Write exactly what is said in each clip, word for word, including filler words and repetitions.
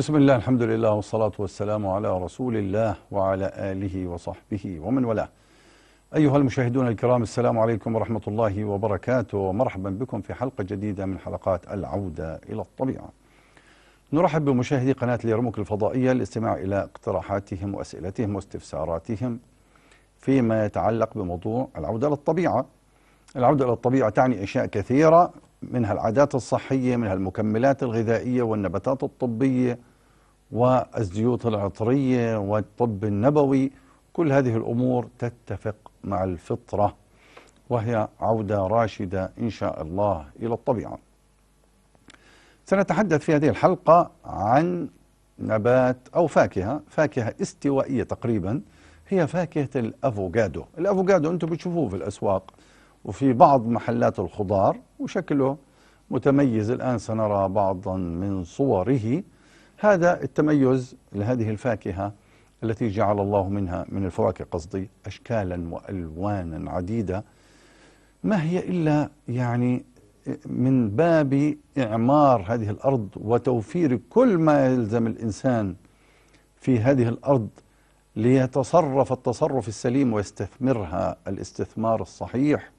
بسم الله، الحمد لله، والصلاة والسلام على رسول الله وعلى آله وصحبه ومن والاه. أيها المشاهدون الكرام، السلام عليكم ورحمة الله وبركاته، ومرحبا بكم في حلقة جديدة من حلقات العودة إلى الطبيعة. نرحب بمشاهدي قناة اليرموك الفضائية للاستماع إلى اقتراحاتهم وأسئلتهم واستفساراتهم فيما يتعلق بموضوع العودة إلى الطبيعة. العودة إلى الطبيعة تعني أشياء كثيرة، منها العادات الصحية، منها المكملات الغذائية والنباتات الطبية والزيوت العطرية والطب النبوي. كل هذه الأمور تتفق مع الفطرة، وهي عودة راشدة إن شاء الله إلى الطبيعة. سنتحدث في هذه الحلقة عن نبات أو فاكهة فاكهة استوائية تقريبا، هي فاكهة الأفوكادو. الأفوكادو أنتم بتشوفوه في الأسواق وفي بعض محلات الخضار، وشكله متميز. الآن سنرى بعضا من صوره. هذا التميز لهذه الفاكهة التي جعل الله منها من الفواكه قصدي أشكالا وألوانا عديدة، ما هي إلا يعني من باب إعمار هذه الأرض وتوفير كل ما يلزم الإنسان في هذه الأرض ليتصرف التصرف السليم ويستثمرها الاستثمار الصحيح،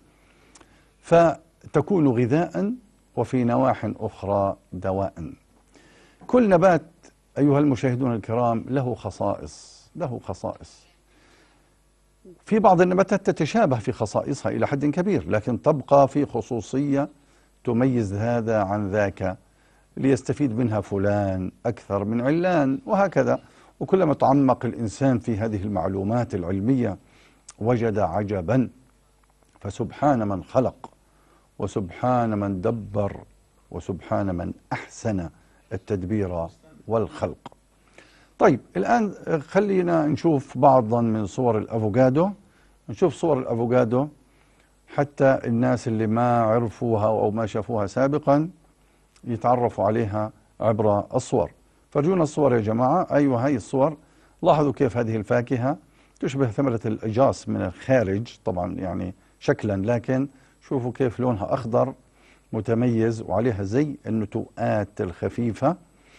فتكون غذاء وفي نواح أخرى دواء. كل نبات أيها المشاهدون الكرام له خصائص له خصائص في بعض النباتات تتشابه في خصائصها إلى حد كبير، لكن تبقى في خصوصية تميز هذا عن ذاك ليستفيد منها فلان أكثر من علان، وهكذا. وكلما تعمق الإنسان في هذه المعلومات العلمية وجد عجبا، فسبحان من خلق وسبحان من دبر وسبحان من أحسن التدبير والخلق. طيب الآن خلينا نشوف بعضا من صور الأفوكادو. نشوف صور الأفوكادو حتى الناس اللي ما عرفوها أو ما شافوها سابقا يتعرفوا عليها عبر الصور. فرجونا الصور يا جماعة. أيوة، هاي الصور. لاحظوا كيف هذه الفاكهة تشبه ثمرة الإجاص من الخارج طبعا، يعني شكلا، لكن شوفوا كيف لونها أخضر متميز وعليها زي النتوءات الخفيفة.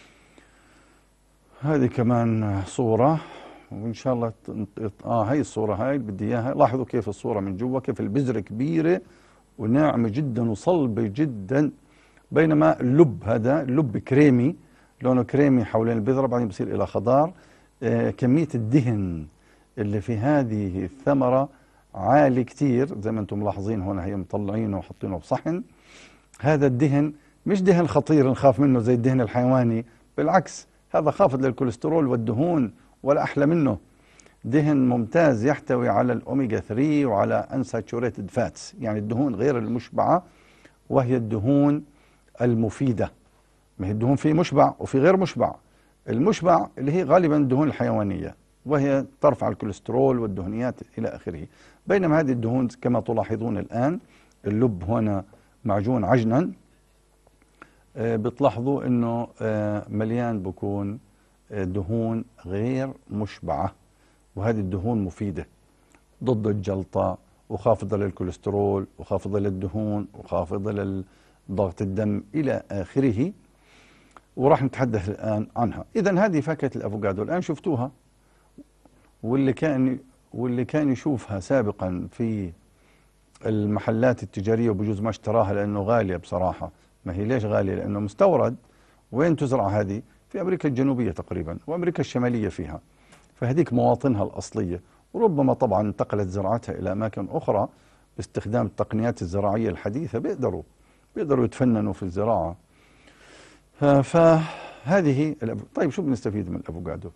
هذه كمان صورة، وإن شاء الله آه هاي الصورة هاي بدي إياها. لاحظوا كيف الصورة من جوا، كيف البذرة كبيرة وناعمة جدا وصلبة جدا، بينما اللب هذا اللب كريمي، لونه كريمي حوالين البذرة، بعدين بصير إلى خضار. آه كمية الدهن اللي في هذه الثمرة عالي كتير، زي ما أنتم ملاحظين هون، هي مطلعينه وحاطينه بصحن. هذا الدهن مش دهن خطير نخاف منه زي الدهن الحيواني، بالعكس هذا خافض للكوليسترول والدهون ولا أحلى منه. دهن ممتاز يحتوي على الأوميجا ثلاثة وعلى unsaturated fats، يعني الدهون غير المشبعة، وهي الدهون المفيدة. ما هي الدهون في مشبع وفي غير مشبع. المشبع اللي هي غالبا الدهون الحيوانية، وهي ترفع الكوليسترول والدهنيات إلى آخره. بينما هذه الدهون كما تلاحظون الآن، اللب هنا معجون عجنا، آه بتلاحظوا انه آه مليان بكون آه دهون غير مشبعة، وهذه الدهون مفيدة ضد الجلطة وخافضة للكوليسترول وخافضة للدهون وخافضة لضغط الدم إلى آخره، وراح نتحدث الآن عنها. إذن هذه فاكهة الأفوكادو الآن شفتوها، واللي كان واللي كان يشوفها سابقا في المحلات التجارية وبجوز ما اشتراها لأنه غالية بصراحة. ما هي ليش غالية؟ لأنه مستورد. وين تزرع هذه؟ في أمريكا الجنوبية تقريبا وأمريكا الشمالية فيها، فهذيك مواطنها الأصلية، وربما طبعا انتقلت زراعتها إلى أماكن أخرى باستخدام التقنيات الزراعية الحديثة. بيقدروا بيقدروا يتفننوا في الزراعة. فهذه. طيب شو بنستفيد من الأفوكادو؟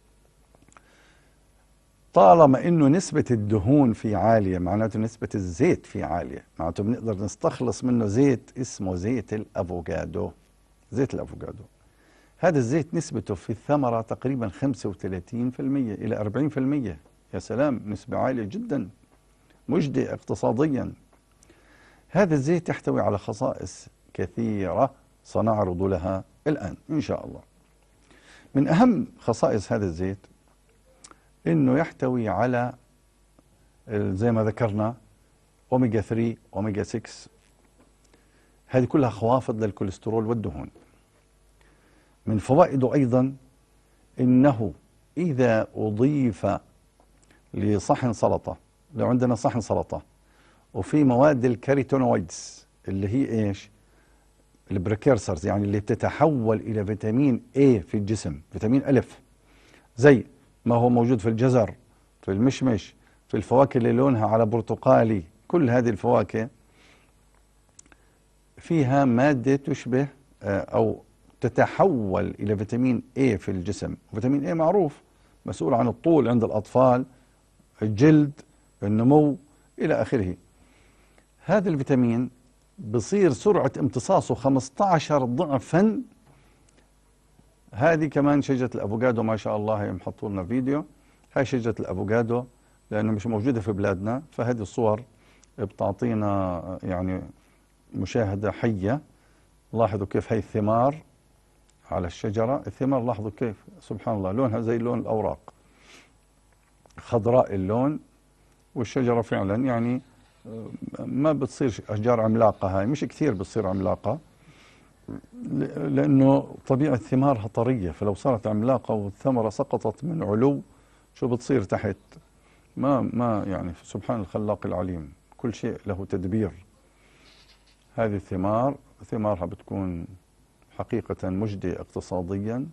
طالما انه نسبة الدهون فيه عالية، معناته نسبة الزيت فيه عالية، معناته بنقدر نستخلص منه زيت اسمه زيت الافوكادو. زيت الافوكادو هذا الزيت نسبته في الثمرة تقريبا خمسة وثلاثين بالمئة إلى أربعين بالمئة. يا سلام، نسبة عالية جدا، مجدي اقتصاديا. هذا الزيت يحتوي على خصائص كثيرة سنعرض لها الآن إن شاء الله. من أهم خصائص هذا الزيت إنه يحتوي على زي ما ذكرنا أوميجا ثلاثة، أوميجا ستة، هذه كلها خوافض للكوليسترول والدهون. من فوائده أيضا إنه إذا أضيف لصحن سلطة، لو عندنا صحن سلطة وفي مواد الكاريتينويدز اللي هي إيش؟ البريكيرسرز، يعني اللي بتتحول إلى فيتامين A في الجسم، فيتامين ألف، زي ما هو موجود في الجزر، في المشمش، في الفواكه اللي لونها على برتقالي. كل هذه الفواكه فيها مادة تشبه أو تتحول إلى فيتامين A في الجسم. فيتامين A معروف مسؤول عن الطول عند الأطفال، الجلد، النمو إلى آخره. هذا الفيتامين بصير سرعة امتصاصه خمسة عشر ضعفا. هذه كمان شجرة الأفوكادو ما شاء الله، هي محطوا لنا فيديو. هاي شجرة الأفوكادو لأنه مش موجودة في بلادنا، فهذه الصور بتعطينا يعني مشاهدة حية. لاحظوا كيف هي الثمار على الشجرة، الثمار لاحظوا كيف سبحان الله لونها زي لون الأوراق، خضراء اللون. والشجرة فعلا يعني ما بتصير أشجار عملاقة، هاي مش كثير بتصير عملاقة لأنه طبيعة ثمارها طرية، فلو صارت عملاقة والثمرة سقطت من علو شو بتصير تحت؟ ما ما يعني سبحان الخلاق العليم، كل شيء له تدبير. هذه الثمار ثمارها بتكون حقيقة مجدية اقتصاديا،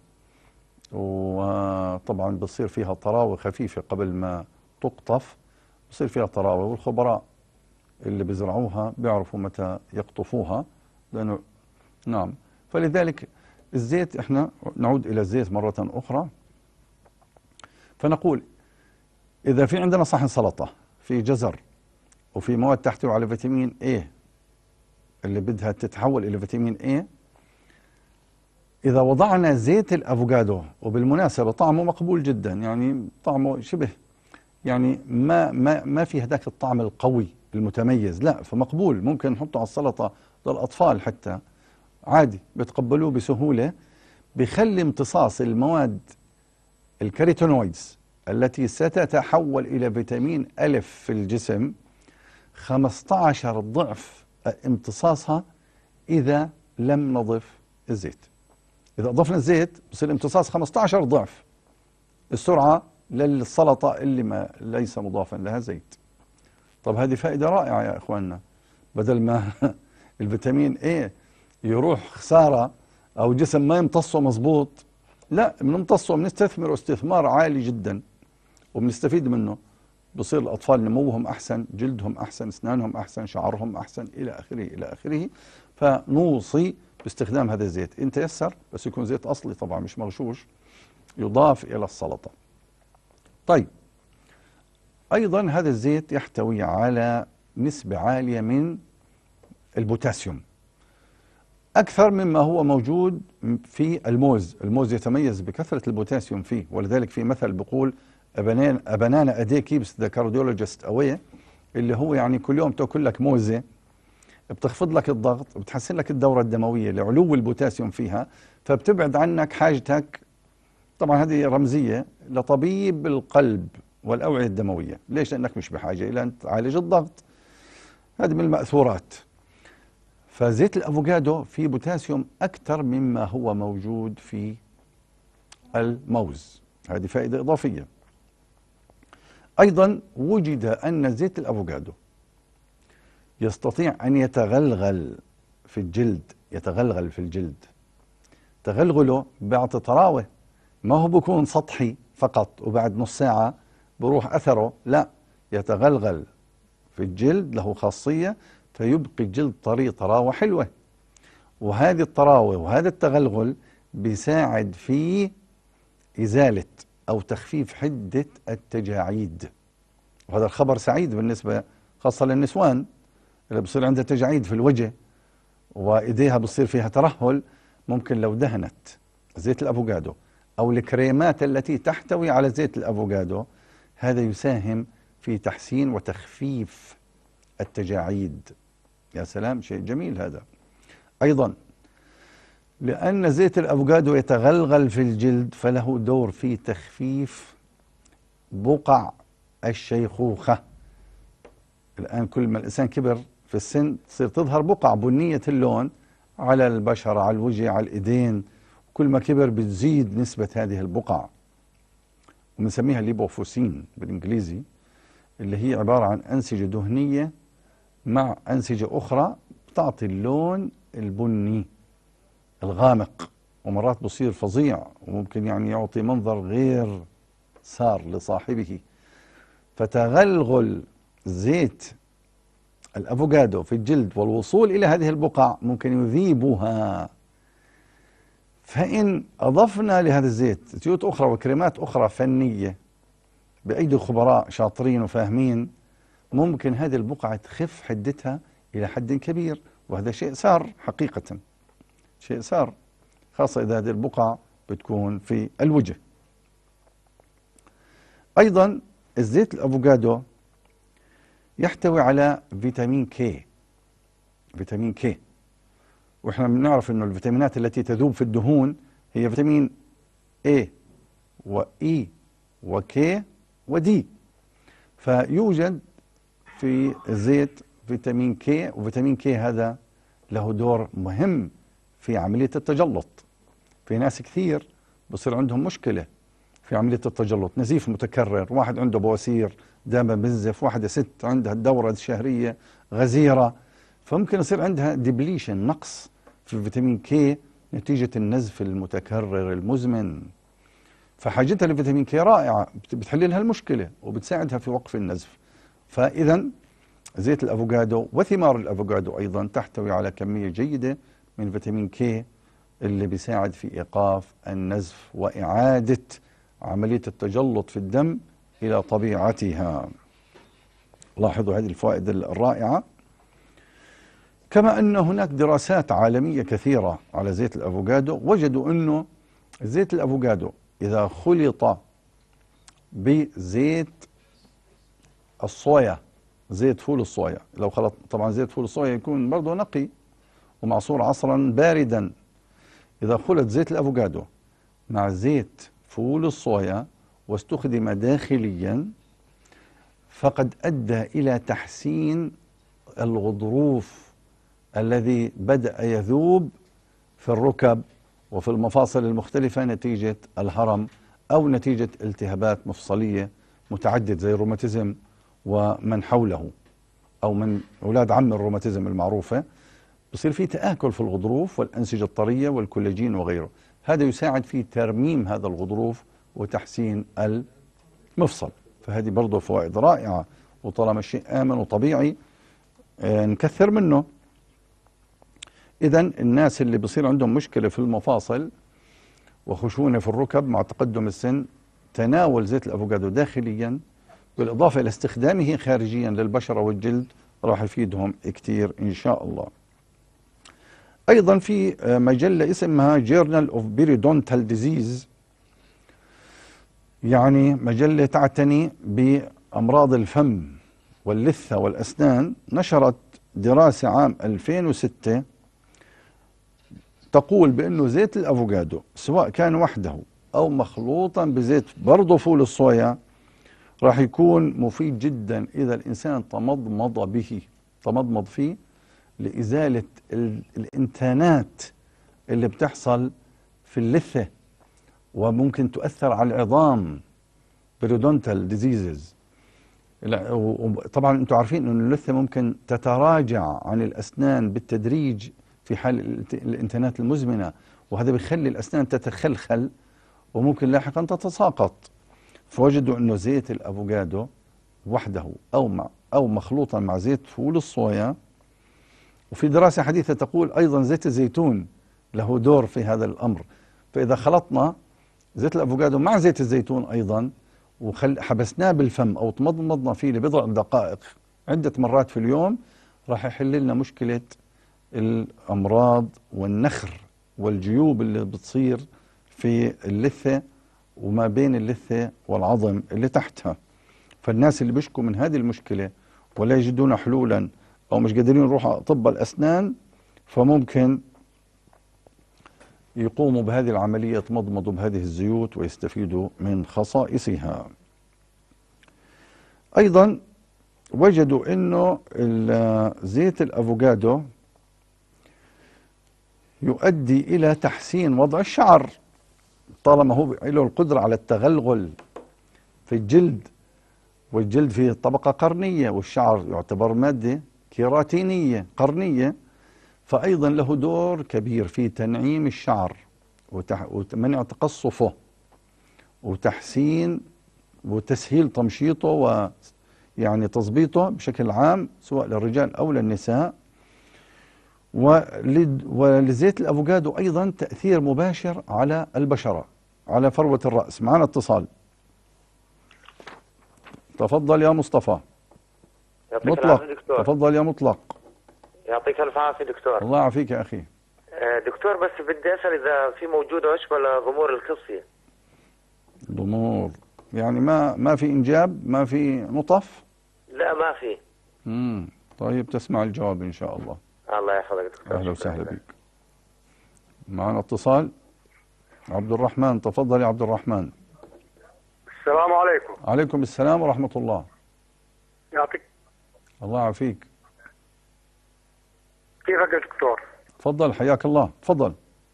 وطبعا بصير فيها طراوة خفيفة قبل ما تقطف، بصير فيها طراوة، والخبراء اللي بيزرعوها بيعرفوا متى يقطفوها لأنه نعم. فلذلك الزيت، احنا نعود إلى الزيت مرة أخرى، فنقول إذا في عندنا صحن سلطة في جزر وفي مواد تحتوي على فيتامين A اللي بدها تتحول إلى فيتامين A، إذا وضعنا زيت الأفوكادو، وبالمناسبة طعمه مقبول جدا، يعني طعمه شبه يعني ما ما ما في هذاك الطعم القوي المتميز، لا فمقبول، ممكن نحطه على السلطة للأطفال حتى عادي بيتقبلوه بسهولة. بخلي امتصاص المواد الكاريتينويدز التي ستتحول إلى فيتامين ألف في الجسم خمسة عشر ضعف امتصاصها إذا لم نضف الزيت. إذا أضفنا الزيت بصير امتصاص خمسة عشر ضعف السرعة للسلطة اللي ما ليس مضافا لها زيت. طب هذه فائدة رائعة يا إخواننا، بدل ما الفيتامين A يروح خسارة أو جسم ما يمتصه مظبوط، لا بنمتصه، بنستثمره استثمار عالي جدا وبنستفيد منه. بصير الأطفال نموهم أحسن، جلدهم أحسن، أسنانهم أحسن، شعرهم أحسن إلى آخره إلى آخره. فنوصي باستخدام هذا الزيت إن تيسر، بس يكون زيت أصلي طبعا مش مغشوش، يضاف إلى السلطة. طيب أيضا هذا الزيت يحتوي على نسبة عالية من البوتاسيوم، أكثر مما هو موجود في الموز. الموز يتميز بكثرة البوتاسيوم فيه، ولذلك في مثل بيقول أبنانا أدي كيبس ذا كارديولوجيست أوي، اللي هو يعني كل يوم تأكل لك موزة بتخفض لك الضغط، بتحسن لك الدورة الدموية لعلو البوتاسيوم فيها، فبتبعد عنك حاجتك. طبعا هذه رمزية لطبيب القلب والأوعية الدموية. ليش؟ لأنك مش بحاجة إلى أن تعالج الضغط. هذه من المأثورات. فزيت الأفوكادو فيه بوتاسيوم أكثر مما هو موجود في الموز، هذه فائدة إضافية. أيضا وجد أن زيت الأفوكادو يستطيع أن يتغلغل في الجلد، يتغلغل في الجلد. تغلغله بيعطي طراوة، ما هو بيكون سطحي فقط وبعد نص ساعة بروح أثره، لا يتغلغل في الجلد، له خاصية فيبقي الجلد طري، طراوة حلوة. وهذه الطراوة وهذا التغلغل بيساعد في إزالة أو تخفيف حدة التجاعيد، وهذا الخبر سعيد بالنسبة خاصة للنسوان اللي بصير عندها تجاعيد في الوجه وإيديها بصير فيها ترهل. ممكن لو دهنت زيت الأفوكادو أو الكريمات التي تحتوي على زيت الأفوكادو، هذا يساهم في تحسين وتخفيف التجاعيد. يا سلام، شيء جميل هذا. أيضا لأن زيت الأفوكادو يتغلغل في الجلد فله دور في تخفيف بقع الشيخوخة. الآن كل ما الإنسان كبر في السن تصير تظهر بقع بنية اللون على البشرة، على الوجه، على الإيدين، كل ما كبر بتزيد نسبة هذه البقع، وبنسميها ليبوفوسين بالإنجليزي، اللي هي عبارة عن أنسجة دهنية مع أنسجة أخرى بتعطي اللون البني الغامق، ومرات بصير فظيع وممكن يعني يعطي منظر غير سار لصاحبه. فتغلغل زيت الأفوكادو في الجلد والوصول إلى هذه البقع ممكن يذيبها. فإن أضفنا لهذا الزيت زيوت أخرى وكريمات أخرى فنية بأيدي خبراء شاطرين وفاهمين، ممكن هذه البقعة تخف حدتها إلى حد كبير، وهذا شيء صار حقيقة، شيء صار، خاصة إذا هذه البقع بتكون في الوجه. أيضا الزيت الأفوكادو يحتوي على فيتامين كي، فيتامين كي، وإحنا بنعرف إنه الفيتامينات التي تذوب في الدهون هي فيتامين A وإي وكي ودي. فيوجد في الزيت فيتامين كي، وفيتامين كي هذا له دور مهم في عملية التجلط. في ناس كثير بصير عندهم مشكلة في عملية التجلط، نزيف متكرر، واحد عنده بواسير دائما بنزف، واحدة ست عندها الدورة الشهرية غزيرة، فممكن يصير عندها ديبليشن، نقص في الفيتامين كي نتيجة النزف المتكرر المزمن. فحاجتها لفيتامين كي رائعة، بتحل لها المشكلة وبتساعدها في وقف النزف. فإذا زيت الأفوكادو وثمار الأفوكادو أيضا تحتوي على كمية جيدة من فيتامين كي اللي بيساعد في إيقاف النزف وإعادة عملية التجلط في الدم إلى طبيعتها. لاحظوا هذه الفوائد الرائعة. كما أن هناك دراسات عالمية كثيرة على زيت الأفوكادو، وجدوا أنه زيت الأفوكادو إذا خلط بزيت الصويا، زيت فول الصويا، لو خلط طبعا زيت فول الصويا يكون برضه نقي ومعصور عصرا باردا، إذا خلط زيت الأفوكادو مع زيت فول الصويا واستخدم داخليا فقد أدى إلى تحسين الغضروف الذي بدأ يذوب في الركب وفي المفاصل المختلفة نتيجة الهرم أو نتيجة التهابات مفصلية متعدد زي الروماتيزم ومن حوله، أو من أولاد عم الروماتيزم المعروفة. بصير في تآكل في الغضروف والأنسجة الطرية والكولاجين وغيره، هذا يساعد في ترميم هذا الغضروف وتحسين المفصل. فهذه برضه فوائد رائعة، وطالما الشيء آمن وطبيعي آه نكثر منه. إذا الناس اللي بصير عندهم مشكلة في المفاصل وخشونة في الركب مع تقدم السن، تناول زيت الأفوكادو داخليا بالإضافة إلى استخدامه خارجيا للبشرة والجلد راح يفيدهم كتير إن شاء الله. أيضا في مجلة اسمها Journal of Periodontal Disease، يعني مجلة تعتني بأمراض الفم واللثة والأسنان، نشرت دراسة عام ألفين وستة تقول بأنه زيت الأفوكادو سواء كان وحده أو مخلوطا بزيت برضه فول الصويا راح يكون مفيد جدا إذا الإنسان تمضمض به، تمضمض فيه لإزالة الإنتانات اللي بتحصل في اللثة وممكن تؤثر على العظام، periodontal diseases. طبعا انتم عارفين أن اللثة ممكن تتراجع عن الأسنان بالتدريج في حال الإنتانات المزمنة، وهذا بيخلي الأسنان تتخلخل وممكن لاحقا تتساقط. فوجدوا أنه زيت الأفوكادو وحده أو مع أو مخلوطا مع زيت فول الصويا، وفي دراسة حديثة تقول أيضا زيت الزيتون له دور في هذا الأمر. فإذا خلطنا زيت الأفوكادو مع زيت الزيتون أيضا وحبسناه بالفم أو تمضمضنا فيه لبضع دقائق عدة مرات في اليوم، راح يحل لنا مشكلة الأمراض والنخر والجيوب اللي بتصير في اللثة وما بين اللثة والعظم اللي تحتها. فالناس اللي بيشكوا من هذه المشكلة ولا يجدون حلولا أو مش قادرين يروحوا أطباء الأسنان، فممكن يقوموا بهذه العملية، يتمضمضوا بهذه الزيوت ويستفيدوا من خصائصها. أيضا وجدوا أنه زيت الأفوكادو يؤدي إلى تحسين وضع الشعر، طالما هو له القدرة على التغلغل في الجلد، والجلد فيه طبقة قرنية، والشعر يعتبر مادة كيراتينية قرنية، فأيضا له دور كبير في تنعيم الشعر ومنع تقصفه وتحسين وتسهيل تمشيطه ويعني تظبيطه بشكل عام سواء للرجال أو للنساء. ولزيت الأفوكادو أيضا تأثير مباشر على البشرة، على فروة الرأس. معنا اتصال، تفضل يا مصطفى. يعطيك مطلق، العافية دكتور. تفضل يا مطلق. يعطيك الف عافية دكتور. الله يعافيك يا أخي. آه، دكتور بس بدي أسأل إذا في موجودة عشبة لضمور الخصية. ضمور يعني ما ما في إنجاب، ما في نطف؟ لا ما في. امم طيب تسمع الجواب إن شاء الله. الله يحفظك دكتور. أهلا وسهلا بك. معنا اتصال، عبد الرحمن، تفضل يا عبد الرحمن. السلام عليكم. عليكم السلام ورحمة الله. يعطيك. الله يعافيك. كيفك يا دكتور؟ تفضل حياك الله، تفضل.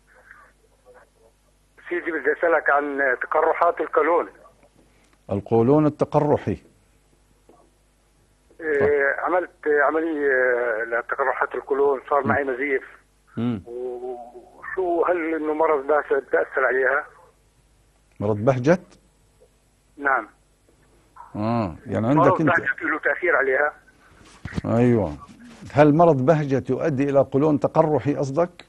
سيدي بدي أسألك عن تقرحات القولون. القولون التقرحي. إيه، عملت عملية لتقرحات القولون، صار معي نزيف. امم وشو هل إنه مرض بأثر عليها؟ مرض بهجت؟ نعم. اه يعني عندك مرض انت بهجت له تأثير عليها. ايوه. هل مرض بهجت يؤدي الى قولون تقرحي قصدك؟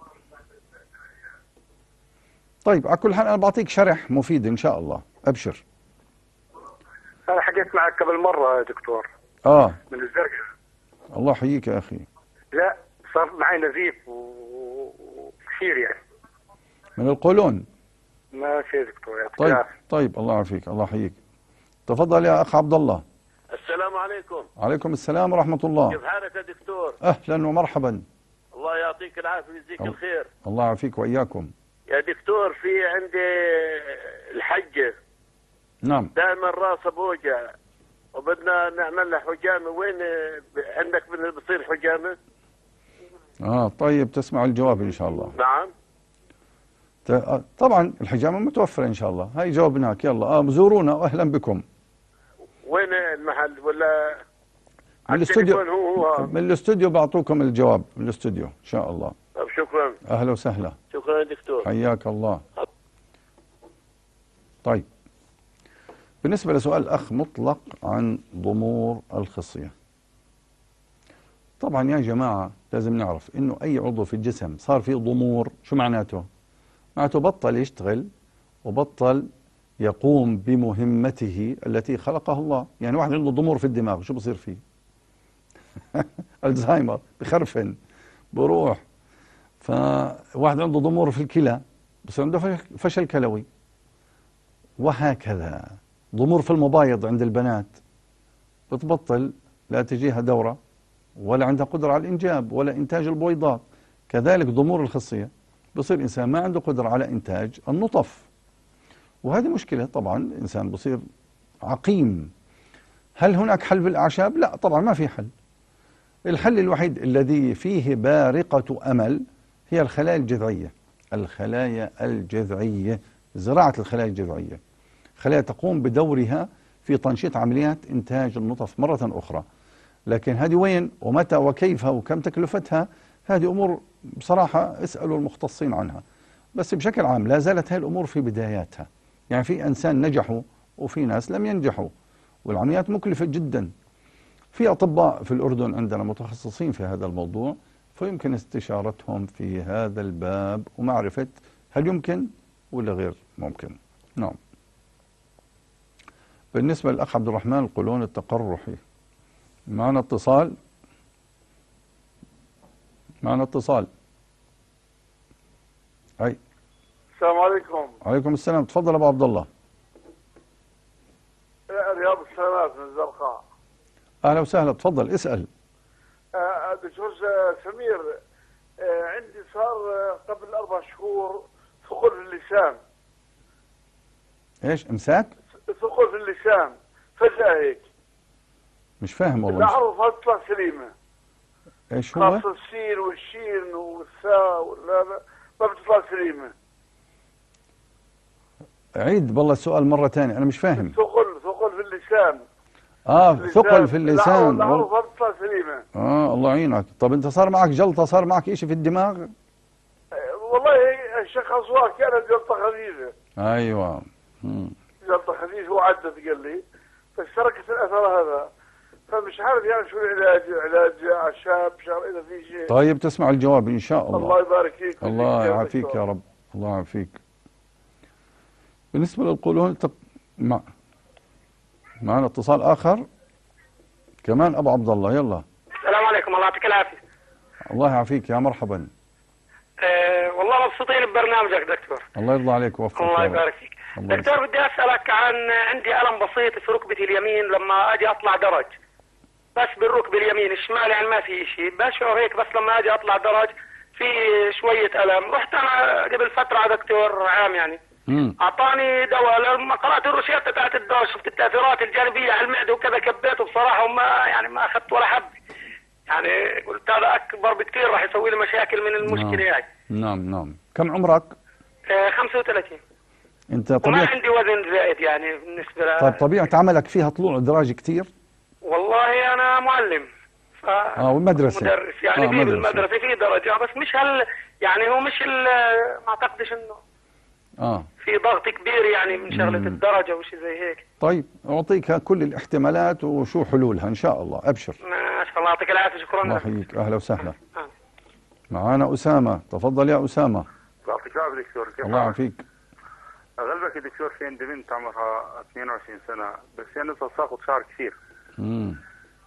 طيب على كل حال انا بعطيك شرح مفيد ان شاء الله، ابشر. أنا حكيت معك قبل مرة يا دكتور. اه من الزرقاء. الله يحييك يا اخي. لا صار معي نزيف وكثير يعني. من القولون؟ ماشي يا دكتور، يعطيك طيب العافية. طيب الله يعافيك، الله يحييك. تفضل يا اخ عبد الله. السلام عليكم. عليكم السلام ورحمة الله. كيف حالك يا دكتور؟ اهلا ومرحبا. الله يعطيك العافية ويجزيك الله. الخير. الله يعافيك واياكم. يا دكتور في عندي الحجة نعم. دائما راسه بوجع وبدنا نعمل له حجامة، وين عندك بصير حجامة؟ اه طيب تسمع الجواب ان شاء الله. نعم. ت- آه، طبعا الحجامة متوفرة ان شاء الله، هاي جاوبناك. يلا اه زورونا واهلا بكم. وين المحل ولا من على الاستوديو، التليفون؟ هو هو. من الاستوديو بعطوكم الجواب من الاستوديو ان شاء الله. طب شكرا. اهلا وسهلا، شكرا يا دكتور. حياك الله. طيب بالنسبة لسؤال الأخ مطلق عن ضمور الخصية، طبعا يا جماعة لازم نعرف إنه أي عضو في الجسم صار فيه ضمور، شو معناته؟ معناته بطل يشتغل وبطل يقوم بمهمته التي خلقه الله. يعني واحد عنده ضمور في الدماغ شو بصير فيه؟ الزهايمر، بخرفن، بروح. فواحد عنده ضمور في الكلى بصير عنده فشل كلوي، وهكذا. ضمور في المبايض عند البنات بتبطل، لا تجيها دورة ولا عندها قدرة على الإنجاب ولا إنتاج البويضات. كذلك ضمور الخصية بصير إنسان ما عنده قدرة على إنتاج النطف، وهذه مشكلة. طبعا الإنسان بصير عقيم. هل هناك حل بالأعشاب؟ لا طبعا ما في حل. الحل الوحيد الذي فيه بارقة أمل هي الخلايا الجذعية. الخلايا الجذعية، زراعة الخلايا الجذعية، خلايا تقوم بدورها في تنشيط عمليات إنتاج النطف مرة أخرى. لكن هذه وين ومتى وكيف وكم تكلفتها، هذه أمور بصراحة اسألوا المختصين عنها. بس بشكل عام لا زالت هذه الأمور في بداياتها. يعني في إنسان نجحوا وفي ناس لم ينجحوا، والعمليات مكلفة جدا. في أطباء في الأردن عندنا متخصصين في هذا الموضوع، فيمكن استشارتهم في هذا الباب ومعرفة هل يمكن ولا غير ممكن. نعم. بالنسبة للأخ عبد الرحمن القولون التقرحي، معنا اتصال. معنا اتصال. أي. السلام عليكم. عليكم السلام، تفضل أبو عبد الله. رياض السلامات من الزرقاء. أهلا وسهلا، تفضل اسأل. آه، دكتور سمير، آه، عندي صار آه، قبل أربع شهور ثقل في اللسان. إيش إمساك؟ ثقل في اللسان فجأة هيك. مش فاهم والله. لا مش... أعرف تطلع سليمة. إيش هو؟ خاصة السين والشين والثاء والهذا ما بتطلع سليمة. عيد بالله السؤال مرة ثانية، أنا مش فاهم. ثقل ثقل في اللسان. آه في ثقل في اللسان. الأعراض ما بتطلع سليمة. آه الله يعينك. طب أنت صار معك جلطة، صار معك إشي في الدماغ؟ والله شخصوها كانت جلطة خفيفة. أيوة. مم. جلطة خفيفة وعدت قال لي، بس تركت الأثر هذا، فمش عارف يعني شو العلاج، علاج أعشاب شهر إذا في شيء. طيب تسمع الجواب إن شاء الله. الله يبارك فيك. الله يعافيك يا رب، الله يعافيك. بالنسبة للقولون تق... مع... معنا اتصال آخر كمان أبو عبد الله، يلا. السلام عليكم، الله يعطيك العافية. الله يعافيك، يا مرحبا. أه والله مبسوطين ببرنامجك دكتور. الله يرضى عليك ووفقك. الله يبارك فيك. دكتور بدي أسألك عن، عندي ألم بسيط في ركبتي اليمين لما أجي أطلع درج، بس بالركبة اليمين، الشمال يعني ما في شيء، بشعر هيك بس لما أجي أطلع درج في شوية ألم. رحت أنا قبل فترة على دكتور عام يعني مم. أعطاني دواء، لما قرأت الروشتة بتاعت الدواء شفت التأثيرات الجانبية على المعدة وكذا، كبيته بصراحة وما يعني ما أخذت ولا حب، يعني قلت هذا أكبر بكثير راح يسوي لي مشاكل من المشكلة هاي. نعم نعم. كم عمرك؟ آه خمسة وثلاثين. أنت وما طبيعة عندي وزن زائد يعني بالنسبة ل... طيب طبيعة عملك فيها طلوع دراج كثير؟ والله أنا معلم. ف... اه والمدرسة. مدرس يعني آه في مدرسة. بالمدرسة في درجة، بس مش هل يعني هو مش ال... ما أعتقدش إنه اه في ضغط كبير يعني من شغلة مم. الدرجة وشي زي هيك. طيب أعطيك كل الاحتمالات وشو حلولها إن شاء الله، أبشر. ما شاء الله يعطيك العافية، شكرا الله لك. يحييك، أهلا وسهلا. آه. معانا أسامة، تفضل يا أسامة. يعطيك العافيه دكتور. كيف الله حالك؟ يعافيك. غلبك يا دكتور، في عندي بنت عمرها اثنين وعشرين سنه، بس هي نفسها تساقط شعر كثير. مم.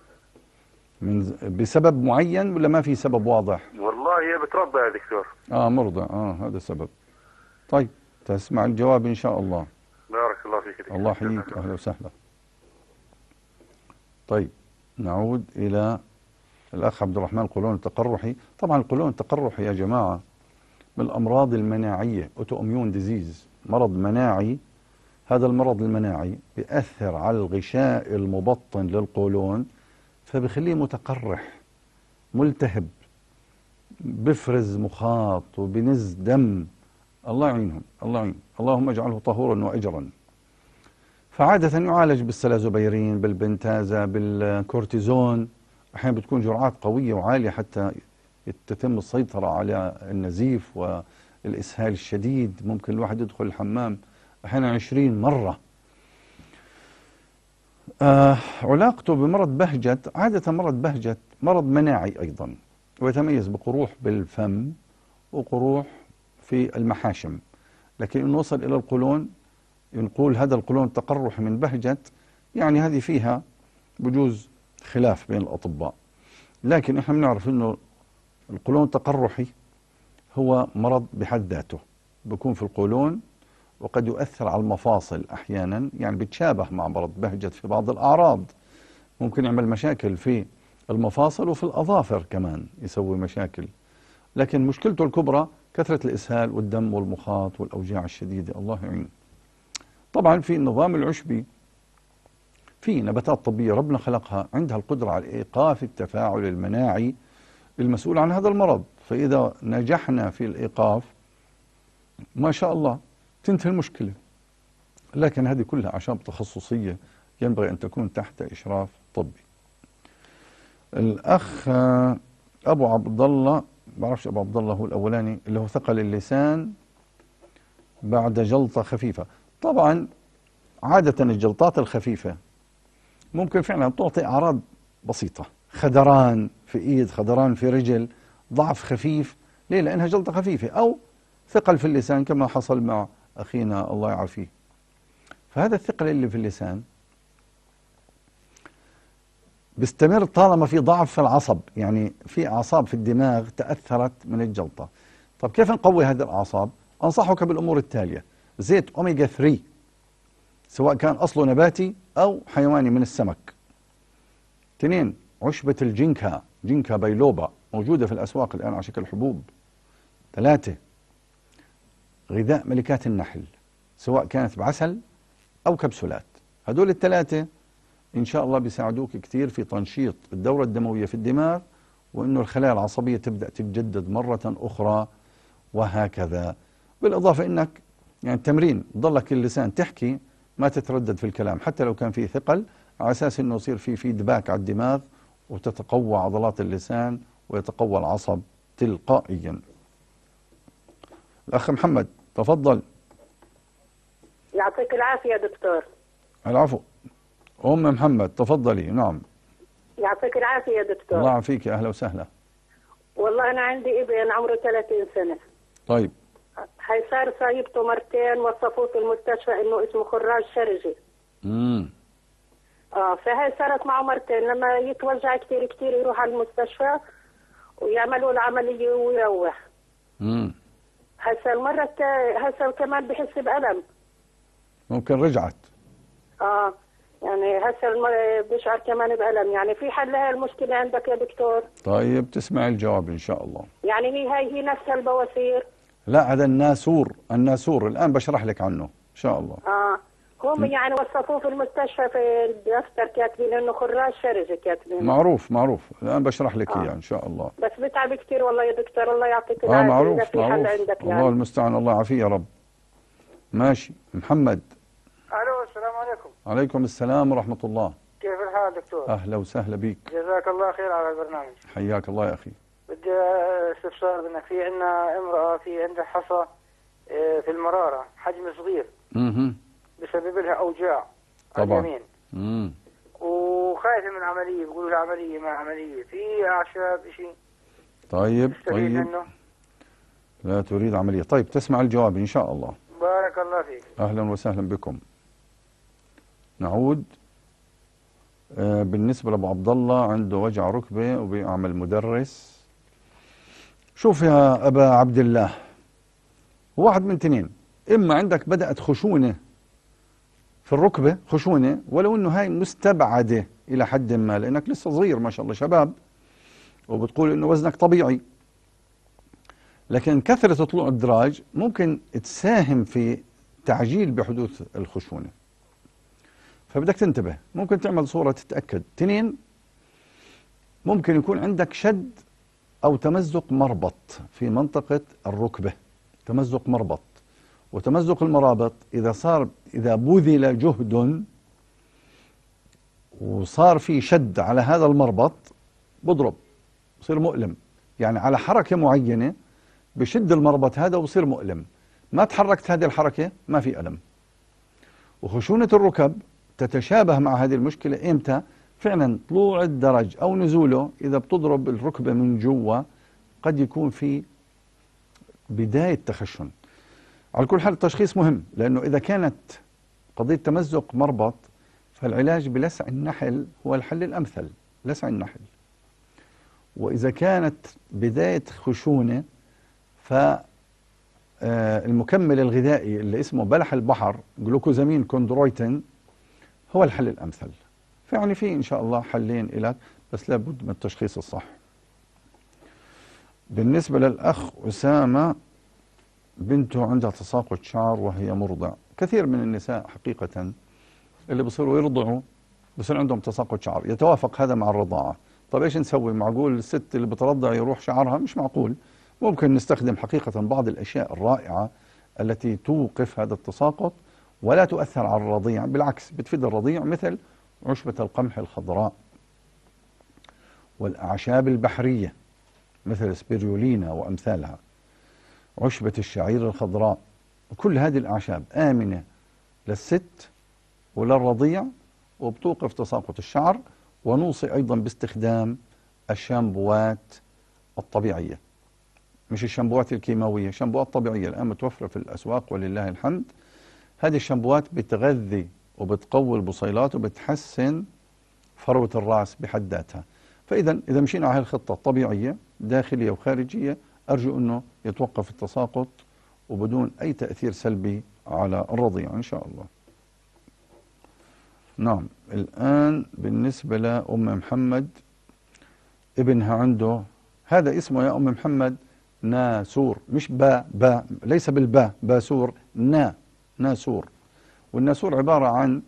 من ز- بسبب معين ولا ما في سبب واضح؟ والله هي بترضع يا دكتور. اه مرضى، اه هذا سبب. طيب تسمع الجواب ان شاء الله. بارك الله فيك دكتور. الله يحييك، اهلا وسهلا. طيب نعود الى الاخ عبد الرحمن، القولون التقرحي. طبعا القولون التقرحي يا جماعه من الامراض المناعيه، اوتو اميون ديزيز، مرض مناعي. هذا المرض المناعي بيأثر على الغشاء المبطن للقولون، فبخليه متقرح ملتهب، بفرز مخاط وبنز دم. الله يعينهم، الله يعين، اللهم اجعله طهورا واجرا. فعادة يعالج بالسلازوبيرين، بالبنتازا، بالكورتيزون. احيانا بتكون جرعات قوية وعالية حتى تتم السيطرة على النزيف والإسهال الشديد. ممكن الواحد يدخل الحمام احيانا عشرين مرة. آه علاقته بمرض بهجت، عادة مرض بهجت مرض مناعي أيضا، ويتميز بقروح بالفم وقروح في المحاشم. لكن إن وصل إلى القولون، نقول هذا القولون التقرحي من بهجت، يعني هذه فيها بجوز خلاف بين الأطباء. لكن إحنا بنعرف إنه القولون التقرحي هو مرض بحد ذاته، بيكون في القولون وقد يؤثر على المفاصل أحيانا، يعني بتشابه مع مرض بهجت في بعض الأعراض. ممكن يعمل مشاكل في المفاصل وفي الأظافر كمان، يسوي مشاكل. لكن مشكلته الكبرى كثرة الإسهال والدم والمخاط والأوجاع الشديدة، الله يعين. طبعا في النظام العشبي في نباتات طبية ربنا خلقها عندها القدرة على إيقاف التفاعل المناعي المسؤول عن هذا المرض، فإذا نجحنا في الإيقاف ما شاء الله تنتهي المشكلة. لكن هذه كلها أعشاب تخصصية ينبغي أن تكون تحت إشراف طبي. الأخ أبو عبد الله، بعرفش أبو عبد الله هو الأولاني، اللي هو ثقل اللسان بعد جلطة خفيفة. طبعا عادة الجلطات الخفيفة ممكن فعلا تعطي أعراض بسيطة، خدران في إيد، خدران في رجل، ضعف خفيف. ليه؟ لأنها جلطة خفيفة، أو ثقل في اللسان كما حصل مع أخينا الله يعافيه. فهذا الثقل اللي في اللسان بيستمر طالما في ضعف في العصب، يعني في أعصاب في الدماغ تأثرت من الجلطة. طب كيف نقوي هذه الأعصاب؟ أنصحك بالأمور التالية: زيت أوميجا ثلاثة، سواء كان أصله نباتي أو حيواني من السمك. اثنين، عشبة الجينكا، جينكا بايلوبا، موجودة في الأسواق الآن على شكل حبوب. ثلاثة، غذاء ملكات النحل، سواء كانت بعسل أو كبسولات. هدول الثلاثة إن شاء الله بيساعدوك كثير في تنشيط الدورة الدموية في الدماغ، وإنه الخلايا العصبية تبدأ تتجدد مرة أخرى، وهكذا. بالإضافة إنك يعني التمرين ضلك اللسان تحكي ما تتردد في الكلام حتى لو كان فيه ثقل، على أساس إنه يصير فيه فيدباك على الدماغ وتتقوى عضلات اللسان ويتقوى العصب تلقائيا. الأخ محمد تفضل. يعطيك العافية دكتور. العفو. أم محمد تفضلي. نعم. يعطيك العافية يا دكتور. الله يعافيك، أهلا وسهلا. والله أنا عندي ابن عمره ثلاثين سنة. طيب. هي صار صايبته مرتين، وصفوه في المستشفى إنه اسمه خراج شرجي. امم اه فهي صارت معه مرتين، لما يتوجع كثير كثير يروح على المستشفى ويعملوا له عملية ويروح. امم هسه المرة التا... هسه كمان بحس بألم. ممكن رجعت. اه يعني هسه المر... بشعر كمان بألم، يعني في حل لهي المشكلة عندك يا دكتور؟ طيب تسمع الجواب إن شاء الله. يعني هي هي هي نفس البواسير؟ لا هذا الناسور، الناسور الآن بشرح لك عنه إن شاء الله. اه هم يعني وصفوه في المستشفى في الدفتر كاتبين انه خراج شرجي كاتبين. معروف معروف، الآن بشرح لك إياه آه. إن شاء الله. بس بتعب كثير والله يا دكتور، الله يعطيك آه العافية. معروف إذا في معروف حل عندك يعني. الله المستعان، الله يعافيه يا رب. ماشي. محمد. الو السلام عليكم. عليكم السلام ورحمة الله. كيف الحال دكتور؟ أهلا وسهلا بيك. جزاك الله خير على البرنامج. حياك الله يا أخي. بدي استفسار منك، في عندنا امرأة في عندها حصى في المرارة حجم صغير. اها. بسبب لها أوجاع طبعا. على اليمين. امم وخايفة من عملية، بيقولوا لها عملية ما عملية، في أعشاب شيء طيب تستفيد طيب. منه؟ لا تريد عملية. طيب تسمع الجواب إن شاء الله. بارك الله فيك. أهلا وسهلا بكم. نعود. آه بالنسبة لأبو عبد الله عنده وجع ركبة وبيعمل مدرس. شوف يا أبا عبد الله، واحد من اثنين، إما عندك بدأت خشونة في الركبة، خشونة ولو إنه هاي مستبعدة إلى حد ما لأنك لسه صغير ما شاء الله شباب وبتقول إنه وزنك طبيعي، لكن كثرة طلوع الدراج ممكن تساهم في تعجيل بحدوث الخشونة، فبدك تنتبه. ممكن تعمل صورة تتأكد. اثنين، ممكن يكون عندك شد أو تمزق مربط في منطقة الركبة، تمزق مربط. وتمزق المرابط إذا صار إذا بذل جهد وصار في شد على هذا المربط بضرب، بصير مؤلم. يعني على حركة معينة بشد المربط هذا وبصير مؤلم، ما تحركت هذه الحركة ما في ألم. وخشونة الركب تتشابه مع هذه المشكلة إمتى؟ فعلا طلوع الدرج أو نزوله، إذا بتضرب الركبة من جوا قد يكون في بداية تخشن. على كل حال التشخيص مهم، لأنه إذا كانت قضية تمزق مربط فالعلاج بلسع النحل هو الحل الأمثل، لسع النحل. وإذا كانت بداية خشونة فالمكمل الغذائي اللي اسمه بلح البحر جلوكوزامين كوندرويتين هو الحل الأمثل. فيعني في إن شاء الله حلين لك، بس لابد من التشخيص الصح. بالنسبة للأخ أسامة، بنته عندها تساقط شعر وهي مرضع. كثير من النساء حقيقة اللي بصيروا يرضعوا بصير عندهم تساقط شعر، يتوافق هذا مع الرضاعة. طيب ايش نسوي؟ معقول الست اللي بترضع يروح شعرها؟ مش معقول. ممكن نستخدم حقيقة بعض الأشياء الرائعة التي توقف هذا التساقط ولا تؤثر على الرضيع، بالعكس بتفيد الرضيع، مثل عشبة القمح الخضراء والأعشاب البحرية مثل سبيرولينا وأمثالها، عشبة الشعير الخضراء. كل هذه الأعشاب آمنة للست وللرضيع وبتوقف تساقط الشعر. ونوصي أيضا باستخدام الشامبوات الطبيعية، مش الشامبوات الكيماوية، شامبوات طبيعية الآن متوفرة في الأسواق ولله الحمد. هذه الشامبوات بتغذي وبتقوي البصيلات وبتحسن فروة الرأس بحد ذاتها. فإذا إذا مشينا على الخطة الطبيعية داخلية وخارجية أرجو أنه يتوقف التساقط وبدون أي تأثير سلبي على الرضيع إن شاء الله. نعم. الآن بالنسبة لأم محمد، ابنها عنده هذا اسمه يا أم محمد ناسور، مش با با ليس بالباء باسور، نا ناسور. والناسور عبارة عن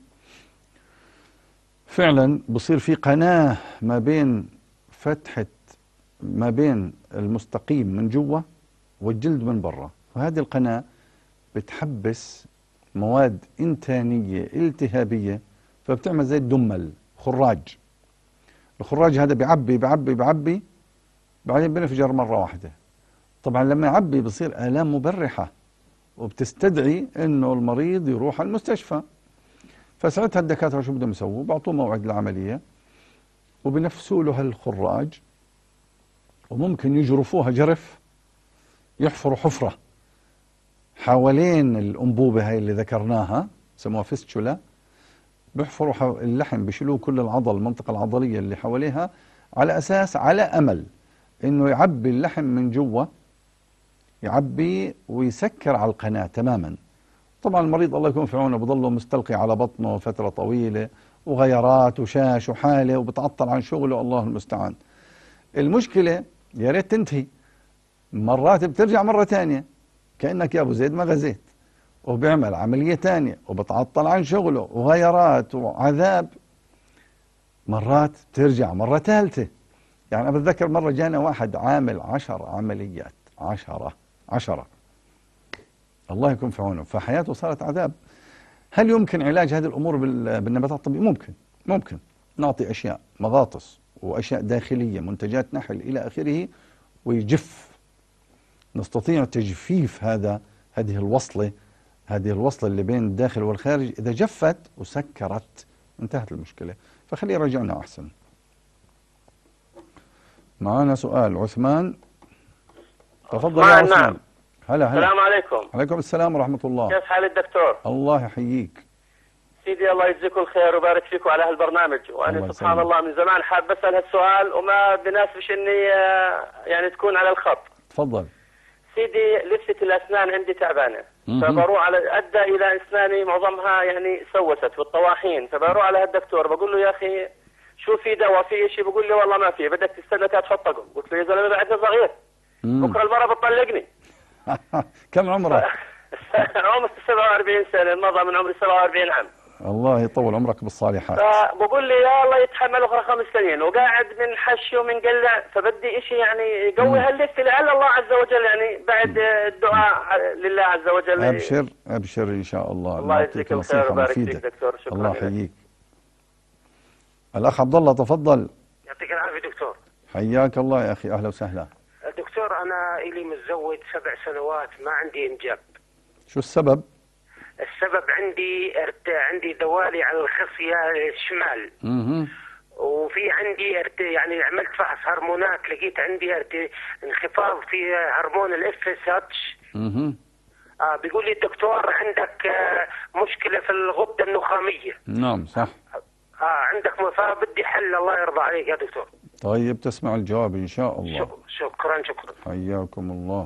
فعلا بصير في قناة ما بين فتحة ما بين المستقيم من جوا والجلد من برا، وهذه القناة بتحبس مواد إنتانية التهابية، فبتعمل زي الدمل، خراج. الخراج هذا بيعبي بيعبي بيعبي بعدين بينفجر مرة واحدة. طبعا لما يعبي بصير آلام مبرحة وبتستدعي انه المريض يروح على المستشفى. فساعتها الدكاترة شو بدهم يسووا؟ بعطوه موعد العملية وبنفسوا له هالخراج، وممكن يجرفوها جرف، يحفروا حفرة حوالين الأنبوبة هاي اللي ذكرناها سموها فيستشولا، بيحفروا اللحم، بيشيلوه كل العضل، المنطقة العضلية اللي حواليها، على أساس على أمل إنه يعبي اللحم من جوا، يعبي ويسكر على القناة تماما. طبعا المريض الله يكون في عونه بضله مستلقي على بطنه فترة طويلة، وغيرات وشاش وحالة، وبتعطل عن شغله، الله المستعان. المشكلة يا ريت تنتهي، مرات بترجع مرة تانية كأنك يا أبو زيد ما غزيت، وبيعمل عملية تانية وبتعطل عن شغله وغيرات وعذاب. مرات بترجع مرة ثالثة. يعني أنا بتذكر مرة جانا واحد عامل عشر عمليات، عشرة عشرة الله يكون في عونه، فحياته صارت عذاب. هل يمكن علاج هذه الأمور بالنباتات الطبيعية؟ ممكن ممكن نعطي أشياء مغاطس وأشياء داخلية، منتجات نحل إلى آخره، ويجف، نستطيع تجفيف هذا هذه الوصلة هذه الوصلة اللي بين الداخل والخارج. إذا جفت وسكرت انتهت المشكلة. فخليه يرجعنا أحسن. معنا سؤال عثمان، تفضل يا عثمان. نعم. هلا هلا. السلام عليكم. عليكم السلام ورحمة الله. كيف حال الدكتور؟ الله يحييك. سيدي الله يجزيكم الخير ويبارك فيكم على هالبرنامج. وانا سبحان يسلمك. الله من زمان حاب اسال هالسؤال وما بناسبش اني يعني تكون على الخط. تفضل. سيدي لثة الاسنان عندي تعبانه، فبروح على ادى الى اسناني معظمها يعني سوست والطواحين، فبروح على هالدكتور بقول له يا اخي شو في دواء في شيء؟ بقول لي والله ما في، بدك تستنى تفطقهم. قلت له يا زلمه بعدني صغير، بكره المره بتطلقني. كم عمرك؟ عمري سبعة وأربعين سنه، مضى من عمري سبعة وأربعين عام. الله يطول عمرك بالصالحات. فبقول لي يا الله يتحمل اخرى خمس سنين، وقاعد من حشي ومن قلع، فبدي شيء يعني يقوي هاللفه لعل الله عز وجل يعني بعد الدعاء لله عز وجل. ابشر ابشر ان شاء الله. الله يجزيك الخير ويبارك فيك دكتور. شكرا. الله يحييك. الاخ عبد الله تفضل. يعطيك العافيه دكتور. حياك الله يا اخي، اهلا وسهلا. دكتور انا الي متزوج سبع سنوات ما عندي انجاب. شو السبب؟ السبب عندي ارت... عندي دوالي على الخصيه الشمال. اها. وفي عندي ارت... يعني عملت فحص هرمونات، لقيت عندي ارت... انخفاض في هرمون الاف اس اتش. اها. اه بيقول لي الدكتور عندك آه مشكله في الغده النخاميه. نعم صح. اه عندك فبدي حل الله يرضى عليك يا دكتور. طيب تسمع الجواب ان شاء الله. شكرا شكرا. حياكم الله.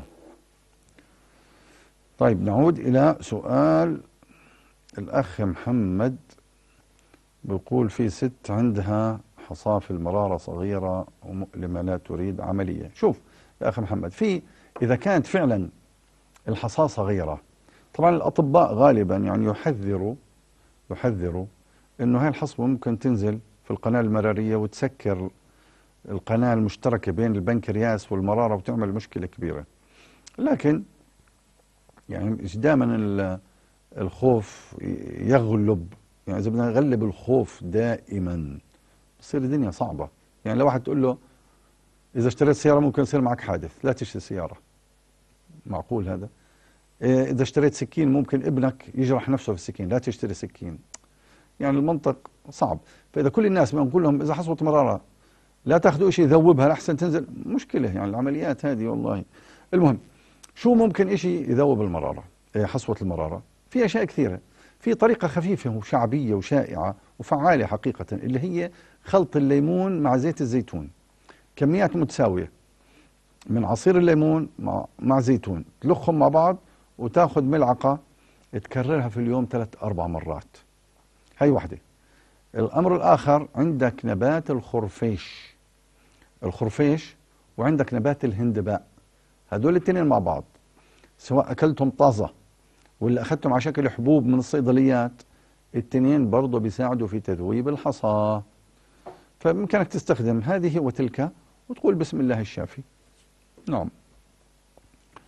طيب نعود إلى سؤال الأخ محمد، بيقول في ست عندها حصاة المرارة صغيرة ومؤلمة لا تريد عملية. شوف يا أخ محمد، في إذا كانت فعلا الحصاة صغيرة، طبعا الأطباء غالبا يعني يحذروا يحذروا إنه هاي الحصوة ممكن تنزل في القناة المرارية وتسكر القناة المشتركة بين البنكرياس والمرارة وتعمل مشكلة كبيرة. لكن يعني مش دائما الخوف يغلب، يعني اذا بدنا نغلب الخوف دائما بصير الدنيا صعبه. يعني لو واحد تقول له اذا اشتريت سياره ممكن يصير معك حادث، لا تشتري سياره. معقول هذا؟ اذا اشتريت سكين ممكن ابنك يجرح نفسه في السكين، لا تشتري سكين. يعني المنطق صعب. فاذا كل الناس بنقول لهم اذا حصوت مراره لا تاخذوا شيء ذوبها لحسن تنزل، مشكله يعني العمليات هذه والله. المهم شو ممكن إشي يذوب المرارة، حصوة المرارة؟ في أشياء كثيرة. في طريقة خفيفة وشعبية وشائعة وفعالة حقيقة، اللي هي خلط الليمون مع زيت الزيتون، كميات متساوية من عصير الليمون مع, مع زيتون، تلخهم مع بعض وتاخذ ملعقة تكررها في اليوم ثلاث أربع مرات. هاي واحدة. الأمر الآخر عندك نبات الخرفيش الخرفيش وعندك نبات الهندباء، هدول الاثنين مع بعض سواء أكلتهم طازة ولا أخذتهم على شكل حبوب من الصيدليات، الاثنين برضه بيساعدوا في تذويب الحصى. فبإمكانك تستخدم هذه وتلك وتقول بسم الله الشافي. نعم.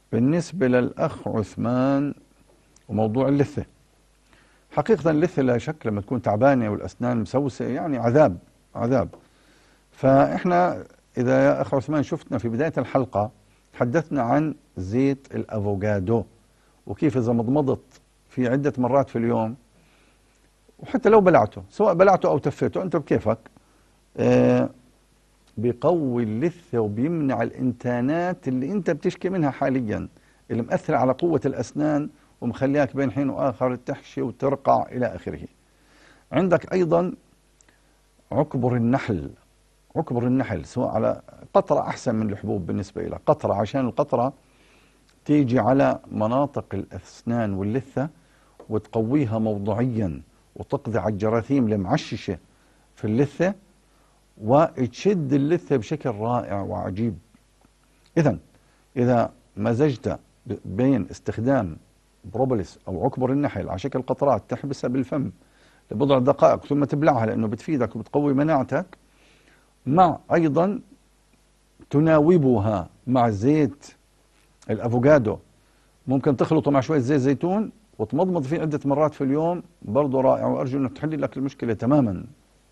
بالنسبة للأخ عثمان وموضوع اللثة، حقيقة اللثة لا شك لما تكون تعبانة والأسنان مسوسة يعني عذاب عذاب. فإحنا إذا يا أخ عثمان شفتنا في بداية الحلقة تحدثنا عن زيت الأفوكادو وكيف إذا مضمضت في عدة مرات في اليوم، وحتى لو بلعته سواء بلعته أو تفيته أنت بكيفك، آه بيقوي اللثة وبيمنع الإنتانات اللي أنت بتشكي منها حاليا، اللي مأثر على قوة الأسنان ومخليك بين حين وآخر تحشي وترقع إلى آخره. عندك أيضا عكبر النحل، عكبر النحل سواء على قطرة أحسن من الحبوب بالنسبة إلى قطرة، عشان القطرة تيجي على مناطق الأسنان واللثة وتقويها موضعيا وتقضي على الجراثيم المعششة في اللثة وتشد اللثة بشكل رائع وعجيب. إذن إذا مزجت بين استخدام بروبوليس أو عكبر النحل على شكل قطرات تحبسها بالفم لبضع دقائق ثم تبلعها لأنه بتفيدك وبتقوي مناعتك، مع أيضا تناوبها مع زيت الأفوكادو، ممكن تخلطه مع شوية زيت زيتون وتمضمض فيه عدة مرات في اليوم، برضه رائع وأرجو أنك تحل لك المشكلة تماما.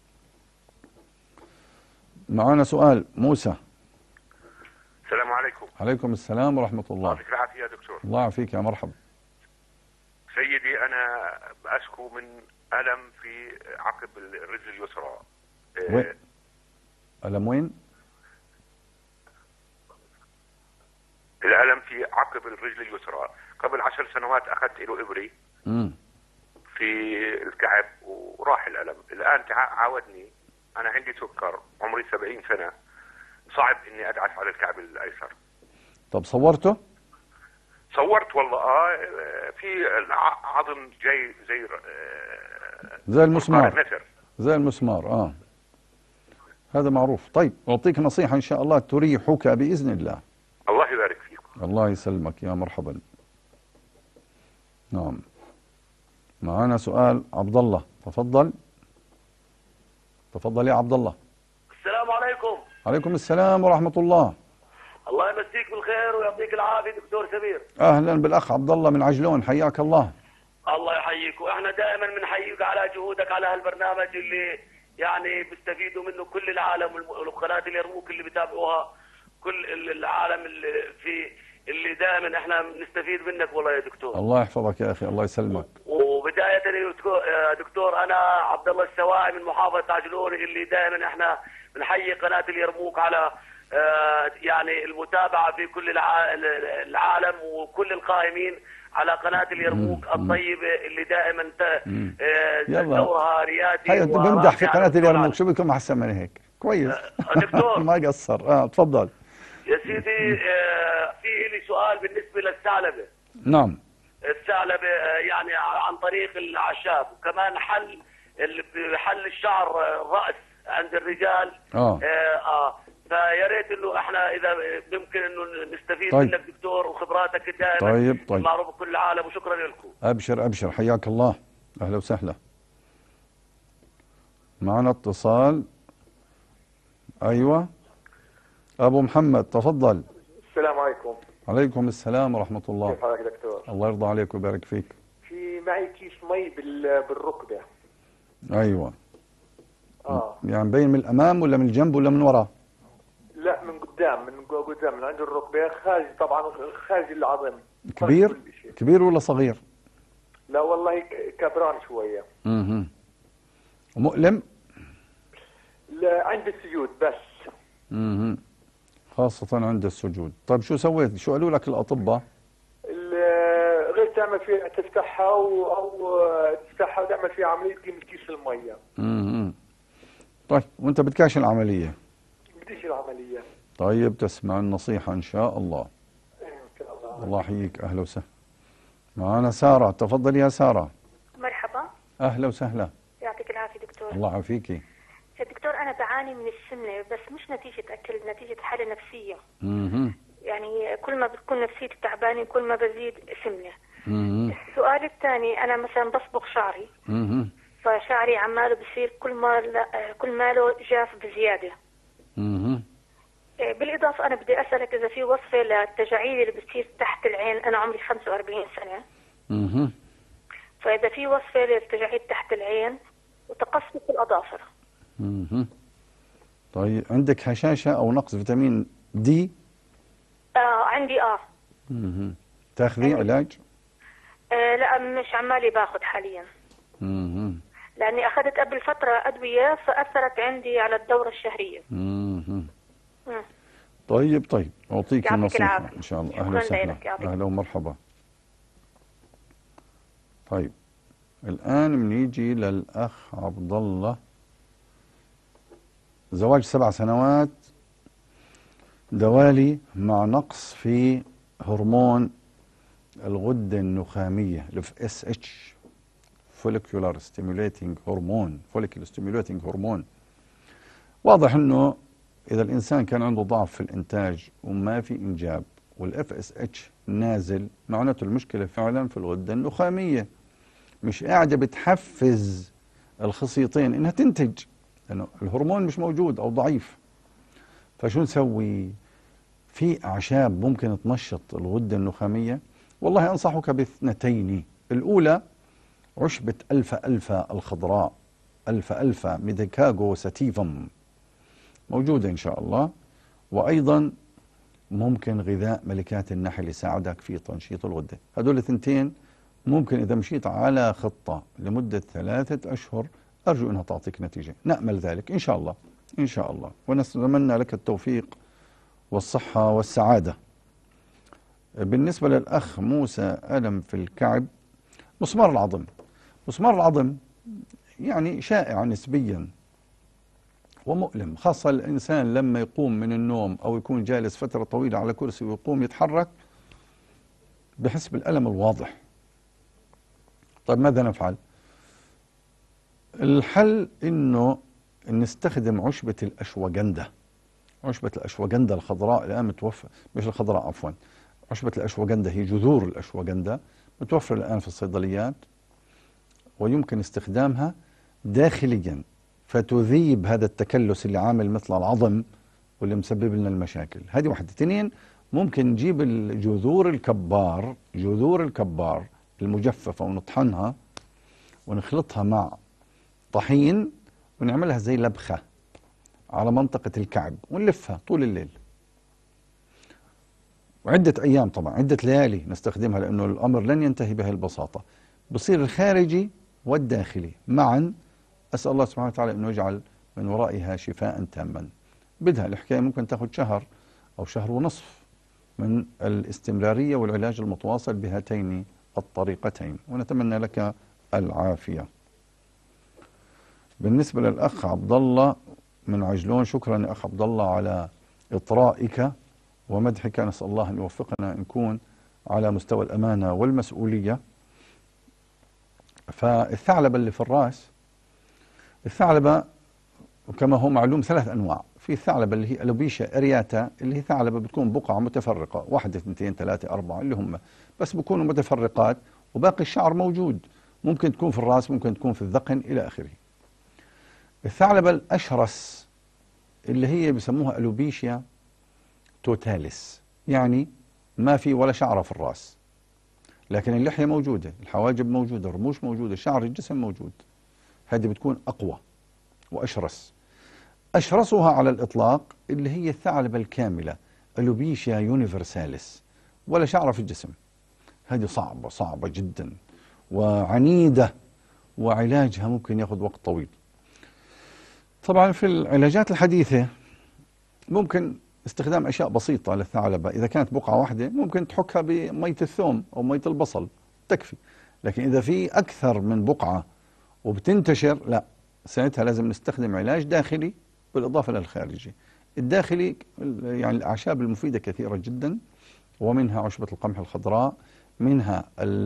معنا سؤال موسى. السلام عليكم. عليكم السلام ورحمة الله. يعطيك العافية يا دكتور. الله يعافيك يا مرحبا. سيدي أنا أشكو من ألم في عقب الرجل اليسرى. وين؟ ألم وين؟ الألم في عقب الرجل اليسرى، قبل عشر سنوات أخذت له إبري مم. في الكعب وراح الألم. الآن عاودني، أنا عندي سكر، عمري سبعين سنة، صعب إني أدعس على الكعب الأيسر. طب صورته؟ صورت والله. آه في عظم جاي زي آه زي المسمار، النسر. زي المسمار. آه هذا معروف. طيب أعطيك نصيحة إن شاء الله تريحك بإذن الله. الله يبارك فيك. الله يسلمك يا مرحبا. نعم. معنا سؤال عبد الله، تفضل. تفضل يا عبد الله. السلام عليكم. عليكم السلام ورحمة الله. الله يمسيك بالخير ويعطيك العافية دكتور سمير. أهلا بالأخ عبد الله من عجلون، حياك الله. الله يحييك، واحنا دائما بنحييك على جهودك على هالبرنامج اللي يعني بيستفيدوا منه كل العالم، والقناة اليرموك اللي بتابعوها كل العالم اللي في اللي دائما احنا بنستفيد منك والله يا دكتور. الله يحفظك يا اخي، الله يسلمك. وبداية يا دكتور انا عبد الله السواعي من محافظة عجلون، اللي دائما احنا بنحيي قناة اليرموك على يعني المتابعة في كل العالم وكل القائمين على قناة اليرموك الطيبة اللي دائما دورها ريادي. هيا بمدح في قناة اليرموك، شو بكم احسن من هيك؟ كويس. دكتور ما قصر. اه تفضل يا سيدي. آه في لي سؤال بالنسبة للثعلبة. نعم. الثعلبة آه يعني عن طريق الأعشاب، وكمان حل حل الشعر الرأس عند الرجال. اه, آه, آه فيا ريت انه احنا اذا ممكن انه نستفيد طيب. منك دكتور وخبراتك دائما. طيب طيب. معروف بكل العالم، وشكرا لكم. ابشر ابشر، حياك الله، اهلا وسهلا. معنا اتصال. ايوه ابو محمد تفضل. السلام عليكم. عليكم السلام ورحمة الله. كيف حالك دكتور؟ الله يرضى عليك ويبارك فيك. في معي كيس مي بالركبة. ايوه. اه يعني مبين من الامام ولا من الجنب ولا من وراء؟ لا من قدام، من قدام من عند الركبة، خارج طبعا، خارج العظم. كبير؟ كبير ولا صغير؟ لا والله كبران شوية. اها. ومؤلم؟ لا عند السجود بس. اها. خاصة عند السجود. طيب شو سويت؟ شو قالوا لك الأطباء؟ غير تعمل فيها تفتحها أو أو تفتحها وتعمل فيها عملية قيمة كيس المية. اها. طيب وأنت بدكاش العملية؟ بديش العملية. طيب تسمع النصيحة إن شاء الله. إن شاء الله. الله يحييك، أهلا وسهلا. معنا سارة، تفضل يا سارة. مرحبا. أهلا وسهلا. يعطيك العافية دكتور. الله يعافيكي. يا دكتور أنا بعاني من السمنة، بس مش نتيجة أكل، نتيجة حالة نفسية. اها. يعني كل ما بتكون نفسيتي تعبانة كل ما بزيد سمنة. اها. السؤال الثاني، أنا مثلا بصبغ شعري. اها. فشعري عماله بصير كل ما كل ماله جاف بزيادة. اها. بالإضافة أنا بدي أسألك إذا في وصفة للتجاعيد اللي بتصير تحت العين. أنا عمري خمسة وأربعين سنة. اها. فإذا في وصفة للتجاعيد تحت العين وتقصف الأظافر. اها. طيب عندك هشاشة أو نقص فيتامين دي؟ آه عندي آه. اها. تاخذي علاج؟ آه لا مش عمالي باخذ حاليا. اها. لأني أخذت قبل فترة أدوية فأثرت عندي على الدورة الشهرية. اها. طيب طيب أعطيك النصيحة إن شاء الله. أهلا وسهلا، أهلا ومرحبا. طيب الآن بنيجي للأخ عبد الله. زواج سبع سنوات، دوالي مع نقص في هرمون الغدة النخامية الاف اس اتش follicular stimulating hormone follicular stimulating hormone. واضح انه اذا الانسان كان عنده ضعف في الانتاج وما في انجاب والاف اس اتش نازل، معناته المشكلة فعلا في الغدة النخامية، مش قاعدة بتحفز الخصيتين انها تنتج لانه الهرمون مش موجود او ضعيف. فشو نسوي؟ في اعشاب ممكن تنشط الغدة النخامية. والله انصحك باثنتين. الاولى عشبة ألفا ألفا الخضراء، ألفا ألفا ميديكاغو ساتيفم، موجودة إن شاء الله. وأيضا ممكن غذاء ملكات النحل يساعدك في تنشيط الغدة. هذول الثنتين ممكن إذا مشيت على خطة لمدة ثلاثة أشهر أرجو أنها تعطيك نتيجة. نأمل ذلك إن شاء الله إن شاء الله، ونتمنى لك التوفيق والصحة والسعادة. بالنسبة للأخ موسى، ألم في الكعب، مسمار العظم. مسمار العظم يعني شائع نسبيا ومؤلم، خاصة الإنسان لما يقوم من النوم أو يكون جالس فترة طويلة على كرسي ويقوم يتحرك بحس بالألم الواضح. طيب ماذا نفعل؟ الحل إنه نستخدم عشبة الأشواجندة. عشبة الأشواجندة الخضراء الآن متوفر، مش الخضراء عفوا، عشبة الأشواجندة هي جذور الأشواجندة، متوفرة الآن في الصيدليات ويمكن استخدامها داخليا فتذيب هذا التكلس اللي عامل مثل العظم واللي مسبب لنا المشاكل. هذه واحدة. اثنين، ممكن نجيب الجذور الكبار، جذور الكبار المجففة ونطحنها ونخلطها مع طحين ونعملها زي لبخة على منطقة الكعب ونلفها طول الليل وعدة أيام، طبعا عدة ليالي نستخدمها، لأنه الأمر لن ينتهي بهذه البساطة. بصير الخارجي والداخلي معا. أسأل الله سبحانه وتعالى أنه يجعل من ورائها شفاء تاما. بدها الحكاية ممكن تأخذ شهر أو شهر ونصف من الاستمرارية والعلاج المتواصل بهاتين الطريقتين، ونتمنى لك العافية. بالنسبة للأخ عبد الله من عجلون، شكرا يا أخ عبد الله على إطرائك ومدحك. نسأل الله أن يوفقنا أن نكون على مستوى الأمانة والمسؤولية. فالثعلبة اللي في الرأس، الثعلبة وكما هو معلوم ثلاث أنواع. في الثعلبة اللي هي ألوبيشيا أرياتا، اللي هي ثعلبة بتكون بقعة متفرقة، واحدة اثنتين ثلاثة أربعة اللي هم بس بكونوا متفرقات وباقي الشعر موجود، ممكن تكون في الرأس، ممكن تكون في الذقن إلى آخره. الثعلبة الأشرس اللي هي بسموها ألوبيشيا توتاليس، يعني ما في ولا شعرة في الرأس لكن اللحية موجودة، الحواجب موجودة، الرموش موجودة، شعر الجسم موجود. هذه بتكون أقوى وأشرس. أشرسها على الإطلاق اللي هي الثعلبة الكاملة ألوبيشيا يونيفرساليس، ولا شعر في الجسم. هذه صعبة صعبة جدا وعنيدة، وعلاجها ممكن يأخذ وقت طويل. طبعا في العلاجات الحديثة ممكن استخدام أشياء بسيطة للثعلبة. إذا كانت بقعة واحدة ممكن تحكها بمية الثوم أو مية البصل تكفي، لكن إذا في أكثر من بقعة وبتنتشر، لا، ساعتها لازم نستخدم علاج داخلي بالإضافة للخارجي. الداخلي يعني الأعشاب المفيدة كثيرة جدا، ومنها عشبة القمح الخضراء، منها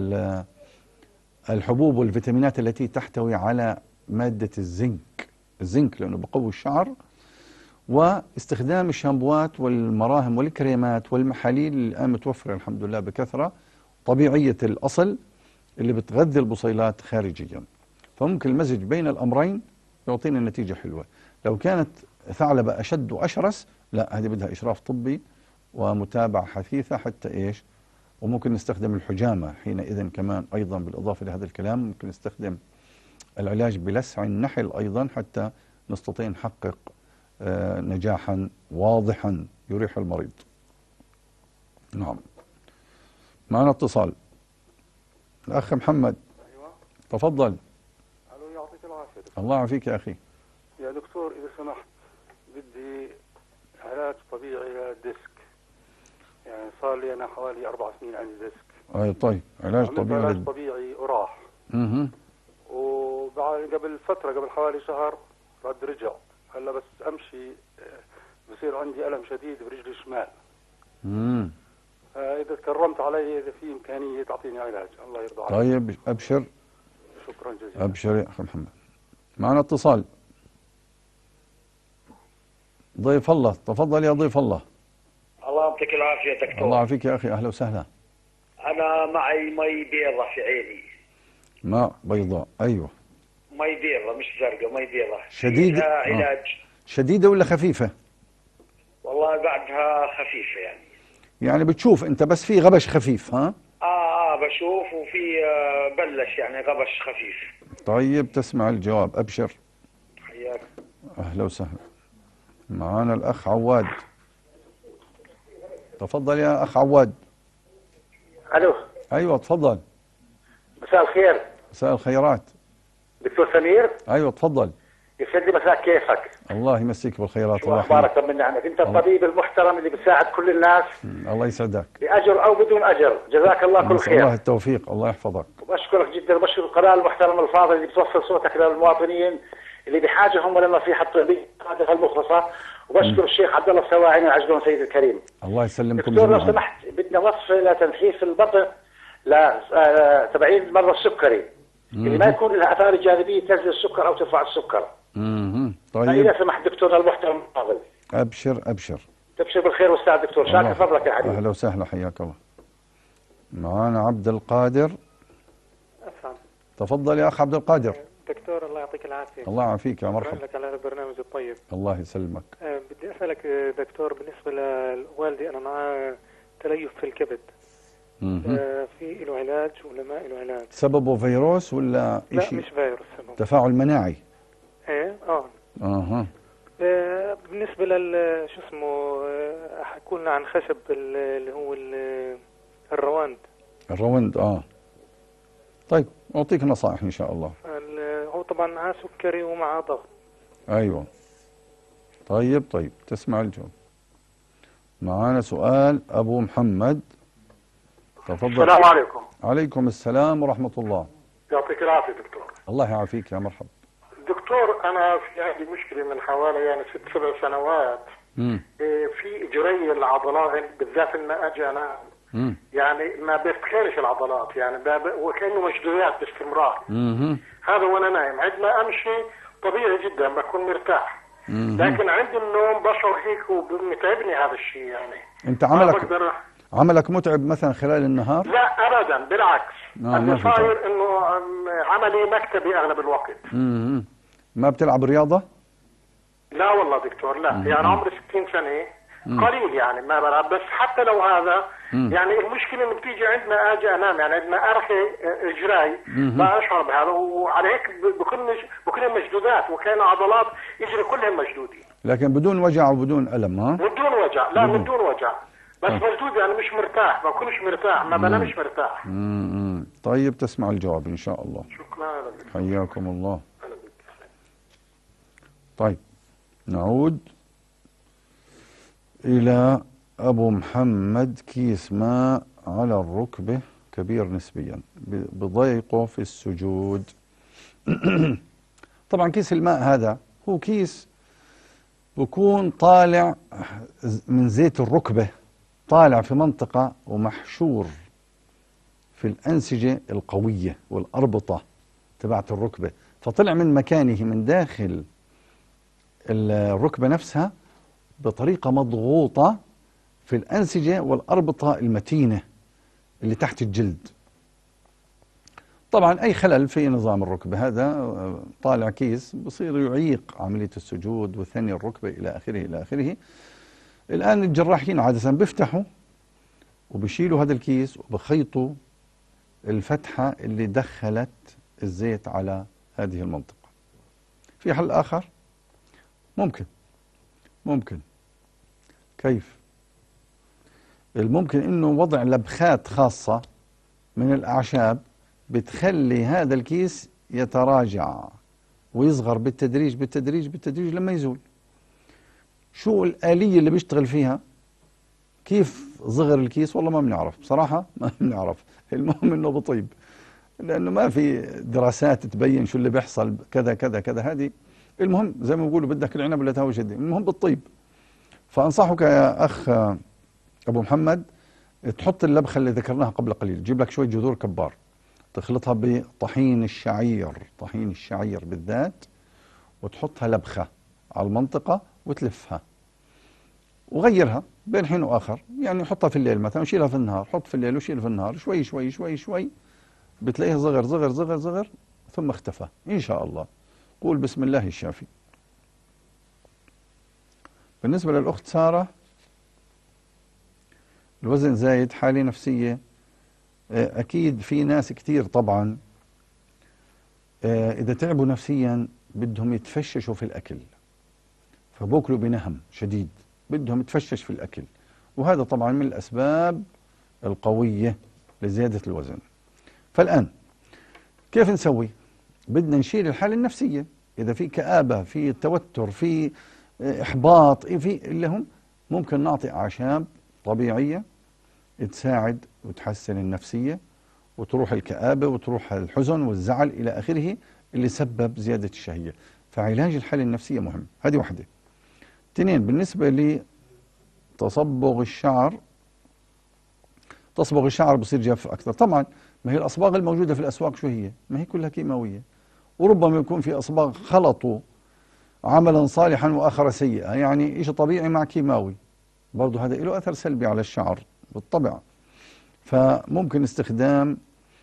الحبوب والفيتامينات التي تحتوي على مادة الزنك، الزنك لأنه بقوي الشعر، واستخدام الشامبوات والمراهم والكريمات والمحاليل اللي الآن متوفرة الحمد لله بكثرة، طبيعية الأصل اللي بتغذي البصيلات خارجيا. فممكن المزج بين الأمرين يعطينا نتيجة حلوة. لو كانت ثعلبة أشد وأشرس، لا هذه بدها إشراف طبي ومتابعة حثيثة حتى إيش. وممكن نستخدم الحجامة حينئذ كمان أيضا، بالإضافة لهذا الكلام ممكن نستخدم العلاج بلسع النحل أيضا حتى نستطيع نحقق آه نجاحا واضحا يريح المريض. نعم. معنا اتصال، الأخ محمد. أيوة. تفضل. ألو، يعطيك العافية. الله يعافيك يا أخي. يا دكتور إذا سمحت، بدي علاج طبيعي للديسك، يعني صار لي أنا حوالي أربع سنين عندي ديسك. أي طيب، علاج طبيعي. علاج طبيعي وراح. اها. وبعد قبل فترة، قبل حوالي شهر رد رجع. هلا بس أمشي بصير عندي ألم شديد برجلي الشمال. امم إذا تكرمت علي، إذا في إمكانية تعطيني علاج، الله يرضى عليك. طيب أبشر. شكرا جزيلا. أبشر يا أخي محمد. معنا اتصال، ضيف الله. تفضل يا ضيف الله. الله يعطيك العافية دكتور. الله يعافيك يا أخي، أهلا وسهلا. أنا معي مي بيضة في عيني. ماء بيضاء، أيوه. مي بيضة مش زرقاء، مي بيضة. شديدة؟ علاج. آه. شديدة ولا خفيفة؟ والله بعدها خفيفة يعني. يعني بتشوف أنت بس في غبش خفيف، ها؟ آه آه بشوف، وفي آه بلش يعني غبش خفيف. طيب تسمع الجواب، أبشر. حياك. أهلا وسهلا. معانا الأخ عواد. تفضل يا أخ عواد. ألو. أيوة تفضل. مساء الخير. مساء الخيرات. دكتور سمير. أيوة تفضل. يسعد لي مساك، كيفك؟ الله يمسيك بالخيرات. الله يحفظك. طمنا عنك، أنت الطبيب المحترم اللي بتساعد كل الناس. الله يسعدك. بأجر أو بدون أجر، جزاك الله كل خير. الله التوفيق، الله يحفظك. وبشكرك جدا، وبشكر القناة المحترم الفاضل اللي بتوصل صوتك للمواطنين اللي بحاجة هم للنصيحة الطبية المخلصة. وبشكر الشيخ عبد الله السواعي من عجلون سيد الكريم. الله يسلمكم دكتور جميعا. لو سمحت، بدنا وصفة لتنحيف البطن لتبعين المرضى السكري اللي ما يكون لها اثار جانبيه تنزل السكر او ترفع السكر. اها طيب. اذا سمحت دكتورنا المحترم الفاضل. ابشر ابشر. تبشر بالخير والسعادة دكتور، شاكر فضلك يا حبيبي. اهلا وسهلا، حياك الله. معانا عبد القادر. أفهم. تفضل يا اخ عبد القادر. دكتور الله يعطيك العافية. الله يعافيك يا مرحبا. شكرا لك على البرنامج الطيب. الله يسلمك. أه بدي أسألك دكتور، بالنسبة لوالدي أنا معاه تليف في الكبد. أه في له علاج ولا ما له علاج؟ سببه فيروس ولا لا شيء؟ مش فيروس سببه. تفاعل مناعي. ايه اه. اها. أه بالنسبة لل شو اسمه أه حكوا لنا عن خشب اللي هو الرواند. الرواند اه. طيب أعطيك نصائح إن شاء الله. هو طبعا معاه سكري ومعاه ضغط. أيوة. طيب طيب تسمع الجواب. معانا سؤال أبو محمد. تفضل. السلام عليكم. عليكم السلام ورحمة الله. يعطيك العافية دكتور. الله يعافيك يا مرحبا. دكتور أنا في عندي مشكلة من حوالي يعني ست سبع سنوات. مم. في إجري العضلات بالذات لما أجي أنام. مم. يعني ما بيفتكرش العضلات، يعني وكأنه مشدودات باستمرار. مم. هذا وانا نايم، عندما امشي طبيعي جدا بكون مرتاح. مم. لكن عند النوم بشعر هيك ومتعبني هذا الشيء يعني. انت عملك عملك متعب مثلا خلال النهار؟ لا ابدا بالعكس. آه اللي صاير انه عملي مكتبي اغلب الوقت. مم. ما بتلعب رياضة؟ لا والله دكتور لا. مم. يعني عمري ستين سنة. مم. قليل يعني ما بلعب، بس حتى لو هذا مم. يعني المشكله انه بتيجي عندنا اجي انام، يعني عندنا ارخي اجراي ما اشعر بهذا، وعلى هيك بكون بكون مشدودات وكان عضلات اجري كلهم مشدودين. لكن بدون وجع وبدون الم ها؟ بدون وجع، لا بدون, بدون وجع، بس طيب. مشدود يعني مش مرتاح، ما بكونش مرتاح، ما بنامش مرتاح. امم طيب تسمع الجواب ان شاء الله. شكرا لك. حياكم الله. طيب نعود إلى أبو محمد. كيس ماء على الركبة كبير نسبيا بضيقه في السجود. طبعا كيس الماء هذا هو كيس بكون طالع من زيت الركبة، طالع في منطقة ومحشور في الأنسجة القوية والأربطة تبعت الركبة، فطلع من مكانه من داخل الركبة نفسها بطريقة مضغوطة في الأنسجة والأربطة المتينة اللي تحت الجلد. طبعا أي خلل في نظام الركبة هذا طالع كيس بصير يعيق عملية السجود وثني الركبة إلى آخره إلى آخره. الآن الجراحين عادة بيفتحوا وبيشيلوا هذا الكيس وبخيطوا الفتحة اللي دخلت الزيت على هذه المنطقة. في حل آخر؟ ممكن ممكن كيف؟ الممكن إنه وضع لبخات خاصة من الأعشاب بتخلي هذا الكيس يتراجع ويصغر بالتدريج بالتدريج بالتدريج لما يزول. شو الآلية اللي بيشتغل فيها؟ كيف صغر الكيس؟ والله ما بنعرف بصراحة، ما بنعرف. المهم إنه بطيب، لأنه ما في دراسات تبين شو اللي بيحصل كذا كذا كذا. هذه المهم زي ما بيقولوا بدك العنب ولا تهوى شدي، المهم بالطيب. فأنصحك يا أخ أبو محمد تحط اللبخة اللي ذكرناها قبل قليل، تجيب لك شوية جذور كبار تخلطها بطحين الشعير، طحين الشعير بالذات، وتحطها لبخة على المنطقة وتلفها وغيرها بين حين وآخر. يعني حطها في الليل مثلا وشيلها في النهار، حط في الليل وشيل في النهار، شوي شوي شوي شوي بتلاقيها صغر صغر صغر صغر ثم اختفى إن شاء الله. قول بسم الله الشافي. بالنسبة للأخت سارة، الوزن زايد، حالة نفسية، أكيد في ناس كتير طبعا إذا تعبوا نفسيا بدهم يتفششوا في الأكل، فبوكلوا بنهم شديد، بدهم يتفشش في الأكل، وهذا طبعا من الأسباب القوية لزيادة الوزن. فالآن كيف نسوي؟ بدنا نشيل الحالة النفسية. إذا في كآبة، في توتر، في إحباط، في اللي هم ممكن نعطي أعشاب طبيعية تساعد وتحسن النفسية وتروح الكآبة وتروح الحزن والزعل إلى آخره اللي سبب زيادة الشهية. فعلاج الحالة النفسية مهم. هذه واحدة. اثنين، بالنسبة لتصبغ الشعر، تصبغ الشعر بصير جاف أكثر. طبعا ما هي الأصباغ الموجودة في الأسواق شو هي؟ ما هي كلها كيماوية، وربما يكون في أصباغ خلطوا عملا صالحا وآخر سيئة، يعني شيء طبيعي مع كيماوي، برضه هذا له أثر سلبي على الشعر بالطبع. فممكن استخدام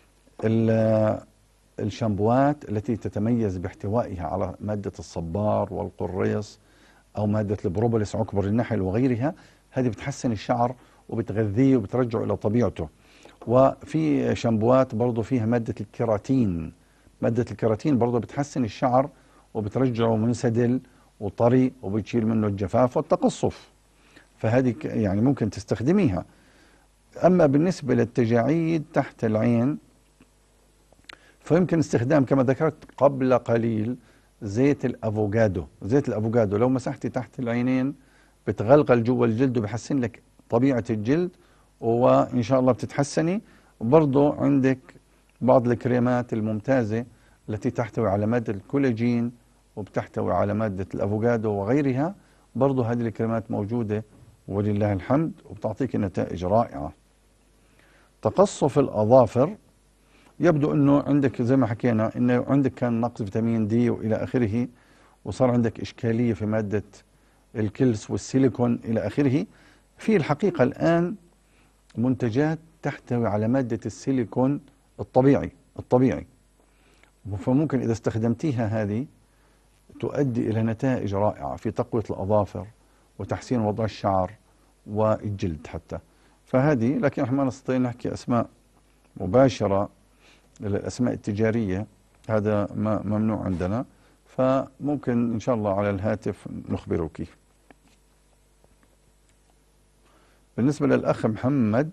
الشامبوات التي تتميز باحتوائها على مادة الصبار والقريص أو مادة البروبوليس عكبر النحل وغيرها. هذه بتحسن الشعر وبتغذيه وبترجعه إلى طبيعته. وفي شامبوات برضه فيها مادة الكيراتين، مادة الكيراتين برضه بتحسن الشعر وبترجعه منسدل وطري وبتشيل منه الجفاف والتقصف. فهذه يعني ممكن تستخدميها. أما بالنسبة للتجاعيد تحت العين فيمكن استخدام كما ذكرت قبل قليل زيت الأفوكادو. زيت الأفوكادو لو مسحتي تحت العينين بتغلغل جوا الجلد وبحسن لك طبيعة الجلد، وإن شاء الله بتتحسني. برضو عندك بعض الكريمات الممتازة التي تحتوي على مادة الكولاجين وبتحتوي على مادة الأفوكادو وغيرها، برضو هذه الكريمات موجودة ولله الحمد وبتعطيك نتائج رائعة. تقصف الأظافر، يبدو أنه عندك زي ما حكينا أنه عندك كان نقص فيتامين دي وإلى آخره، وصار عندك إشكالية في مادة الكلس والسيليكون إلى آخره. في الحقيقة الآن منتجات تحتوي على مادة السيليكون الطبيعي الطبيعي فممكن إذا استخدمتيها هذه تؤدي إلى نتائج رائعة في تقوية الأظافر وتحسين وضع الشعر والجلد حتى. فهذه، لكن احنا ما نستطيع نحكي أسماء مباشرة للأسماء التجارية، هذا ما ممنوع عندنا، فممكن إن شاء الله على الهاتف نخبرك. بالنسبة للأخ محمد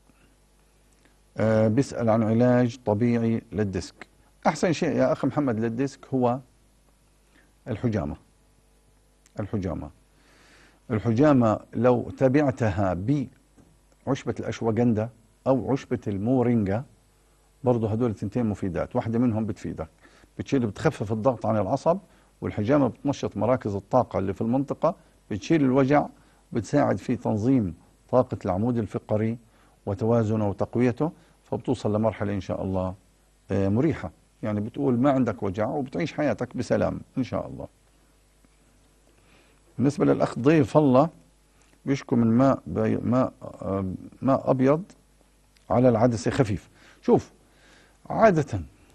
آه بيسأل عن علاج طبيعي للديسك. أحسن شيء يا أخ محمد للديسك هو الحجامة. الحجامة الحجامة لو تبعتها بعشبة الأشواغندا أو عشبة المورينجا، برضو هدول التنتين مفيدات. واحدة منهم بتفيدك، بتشيل بتخفف الضغط عن العصب، والحجامة بتنشط مراكز الطاقة اللي في المنطقة، بتشيل الوجع، بتساعد في تنظيم طاقة العمود الفقري وتوازنه وتقويته، فبتوصل لمرحلة إن شاء الله مريحة، يعني بتقول ما عندك وجع وبتعيش حياتك بسلام إن شاء الله. بالنسبة للأخ ضيف الله بيشكو من ماء ماء ماء أبيض على العدسة خفيف. شوف، عادة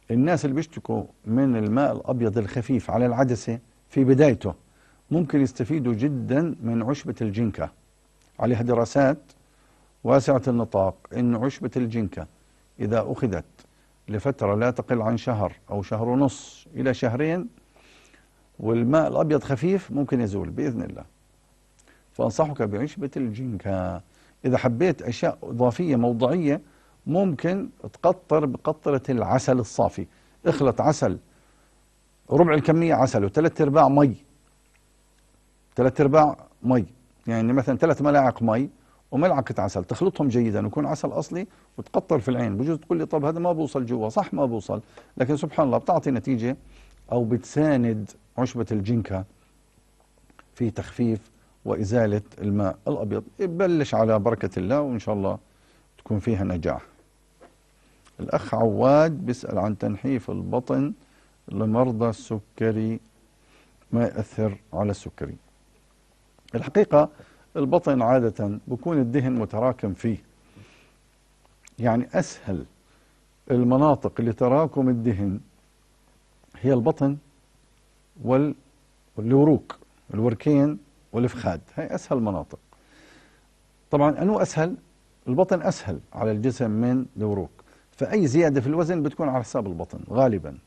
الناس اللي بيشتكوا من الماء الأبيض الخفيف على العدسة في بدايته ممكن يستفيدوا جدا من عشبة الجنكة. عليها دراسات واسعة النطاق إن عشبة الجنكة إذا أخذت لفترة لا تقل عن شهر أو شهر ونص إلى شهرين والماء الأبيض خفيف ممكن يزول بإذن الله. فأنصحك بعشبة الجنكة. إذا حبيت أشياء إضافية موضعية ممكن تقطر بقطرة العسل الصافي. اخلط عسل ربع الكمية عسل وثلاث ارباع مي، ثلاث ارباع مي، يعني مثلا ثلاث ملاعق مي وملعقة عسل، تخلطهم جيدا ويكون عسل أصلي وتقطر في العين. بجوز تقول لي طب هذا ما بوصل جوا، صح ما بوصل، لكن سبحان الله بتعطي نتيجة أو بتساند عشبة الجنكة في تخفيف وإزالة الماء الأبيض. بلش على بركة الله وإن شاء الله تكون فيها نجاح. الأخ عواد بيسأل عن تنحيف البطن لمرضى السكري، ما يأثر على السكري. الحقيقة البطن عادة بكون الدهن متراكم فيه، يعني أسهل المناطق لتراكم الدهن هي البطن والوروك، الوركين والفخاد، هي أسهل مناطق. طبعا أنه أسهل، البطن أسهل على الجسم من الوروك، فأي زيادة في الوزن بتكون على حساب البطن غالبا.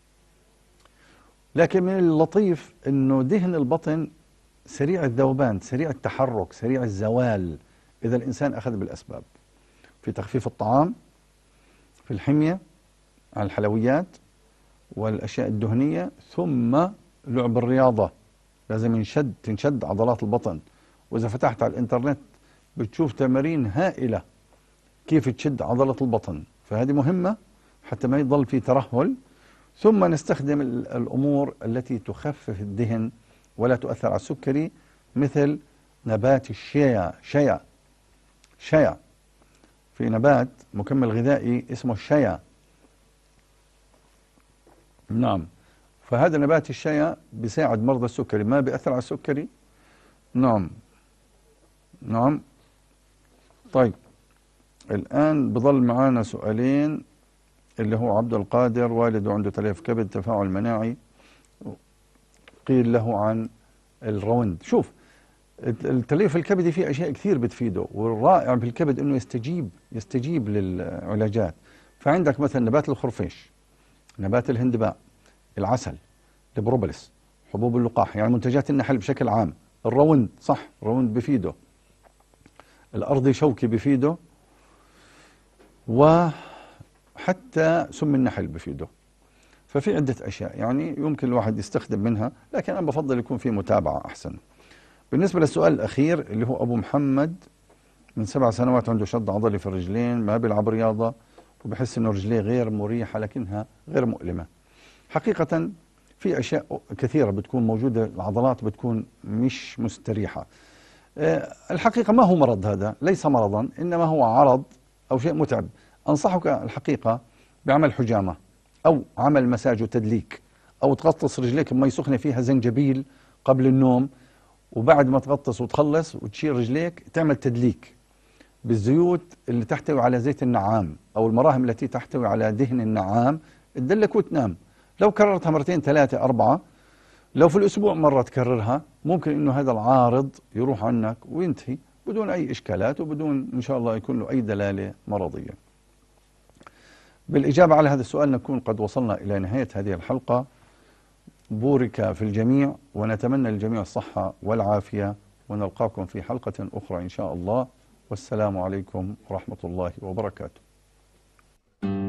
لكن من اللطيف أنه دهن البطن سريع الذوبان، سريع التحرك، سريع الزوال إذا الإنسان أخذ بالأسباب، في تخفيف الطعام، في الحمية على الحلويات والأشياء الدهنية، ثم لعب الرياضة. لازم ينشد تنشد عضلات البطن، وإذا فتحت على الإنترنت بتشوف تمارين هائلة كيف تشد عضلة البطن، فهذه مهمة حتى ما يضل في ترهل. ثم نستخدم الأمور التي تخفف الدهن ولا تؤثر على السكري، مثل نبات الشيا. شيا شيا في نبات مكمل غذائي اسمه الشيا، نعم، فهذا نبات الشيا بيساعد مرضى السكري، ما بيأثر على السكري. نعم نعم. طيب الآن بضل معانا سؤالين، اللي هو عبد القادر والده عنده تليف كبد تفاعل مناعي، قيل له عن الروند. شوف التليف الكبدي فيه أشياء كثير بتفيده، والرائع بالكبد أنه يستجيب يستجيب للعلاجات. فعندك مثلا نبات الخرفيش، نبات الهندباء، العسل، البروبلس، حبوب اللقاح، يعني منتجات النحل بشكل عام. الروند صح، الروند بفيده، الأرضي شوكي بفيده، وحتى سم النحل بفيده. ففي عدة أشياء يعني يمكن الواحد يستخدم منها، لكن أنا بفضل يكون في متابعة أحسن. بالنسبة للسؤال الأخير اللي هو أبو محمد من سبع سنوات عنده شد عضلي في الرجلين، ما بيلعب رياضة وبحس إنه رجليه غير مريحة لكنها غير مؤلمة. حقيقة في أشياء كثيرة بتكون موجودة، العضلات بتكون مش مستريحة. الحقيقة ما هو مرض، هذا ليس مرضا، إنما هو عرض أو شيء متعب. أنصحك الحقيقة بعمل حجامة أو عمل مساج وتدليك، أو تغطس رجليك بمي سخنة فيها زنجبيل قبل النوم، وبعد ما تغطس وتخلص وتشيل رجليك تعمل تدليك بالزيوت اللي تحتوي على زيت النعام أو المراهم التي تحتوي على دهن النعام، تدلك وتنام. لو كررتها مرتين ثلاثة أربعة، لو في الأسبوع مرة تكررها، ممكن إنه هذا العارض يروح عنك وينتهي بدون أي إشكالات وبدون إن شاء الله يكون له أي دلالة مرضية. بالإجابة على هذا السؤال نكون قد وصلنا إلى نهاية هذه الحلقة. بورك في الجميع، ونتمنى للجميع الصحة والعافية، ونلقاكم في حلقة أخرى إن شاء الله، والسلام عليكم ورحمة الله وبركاته.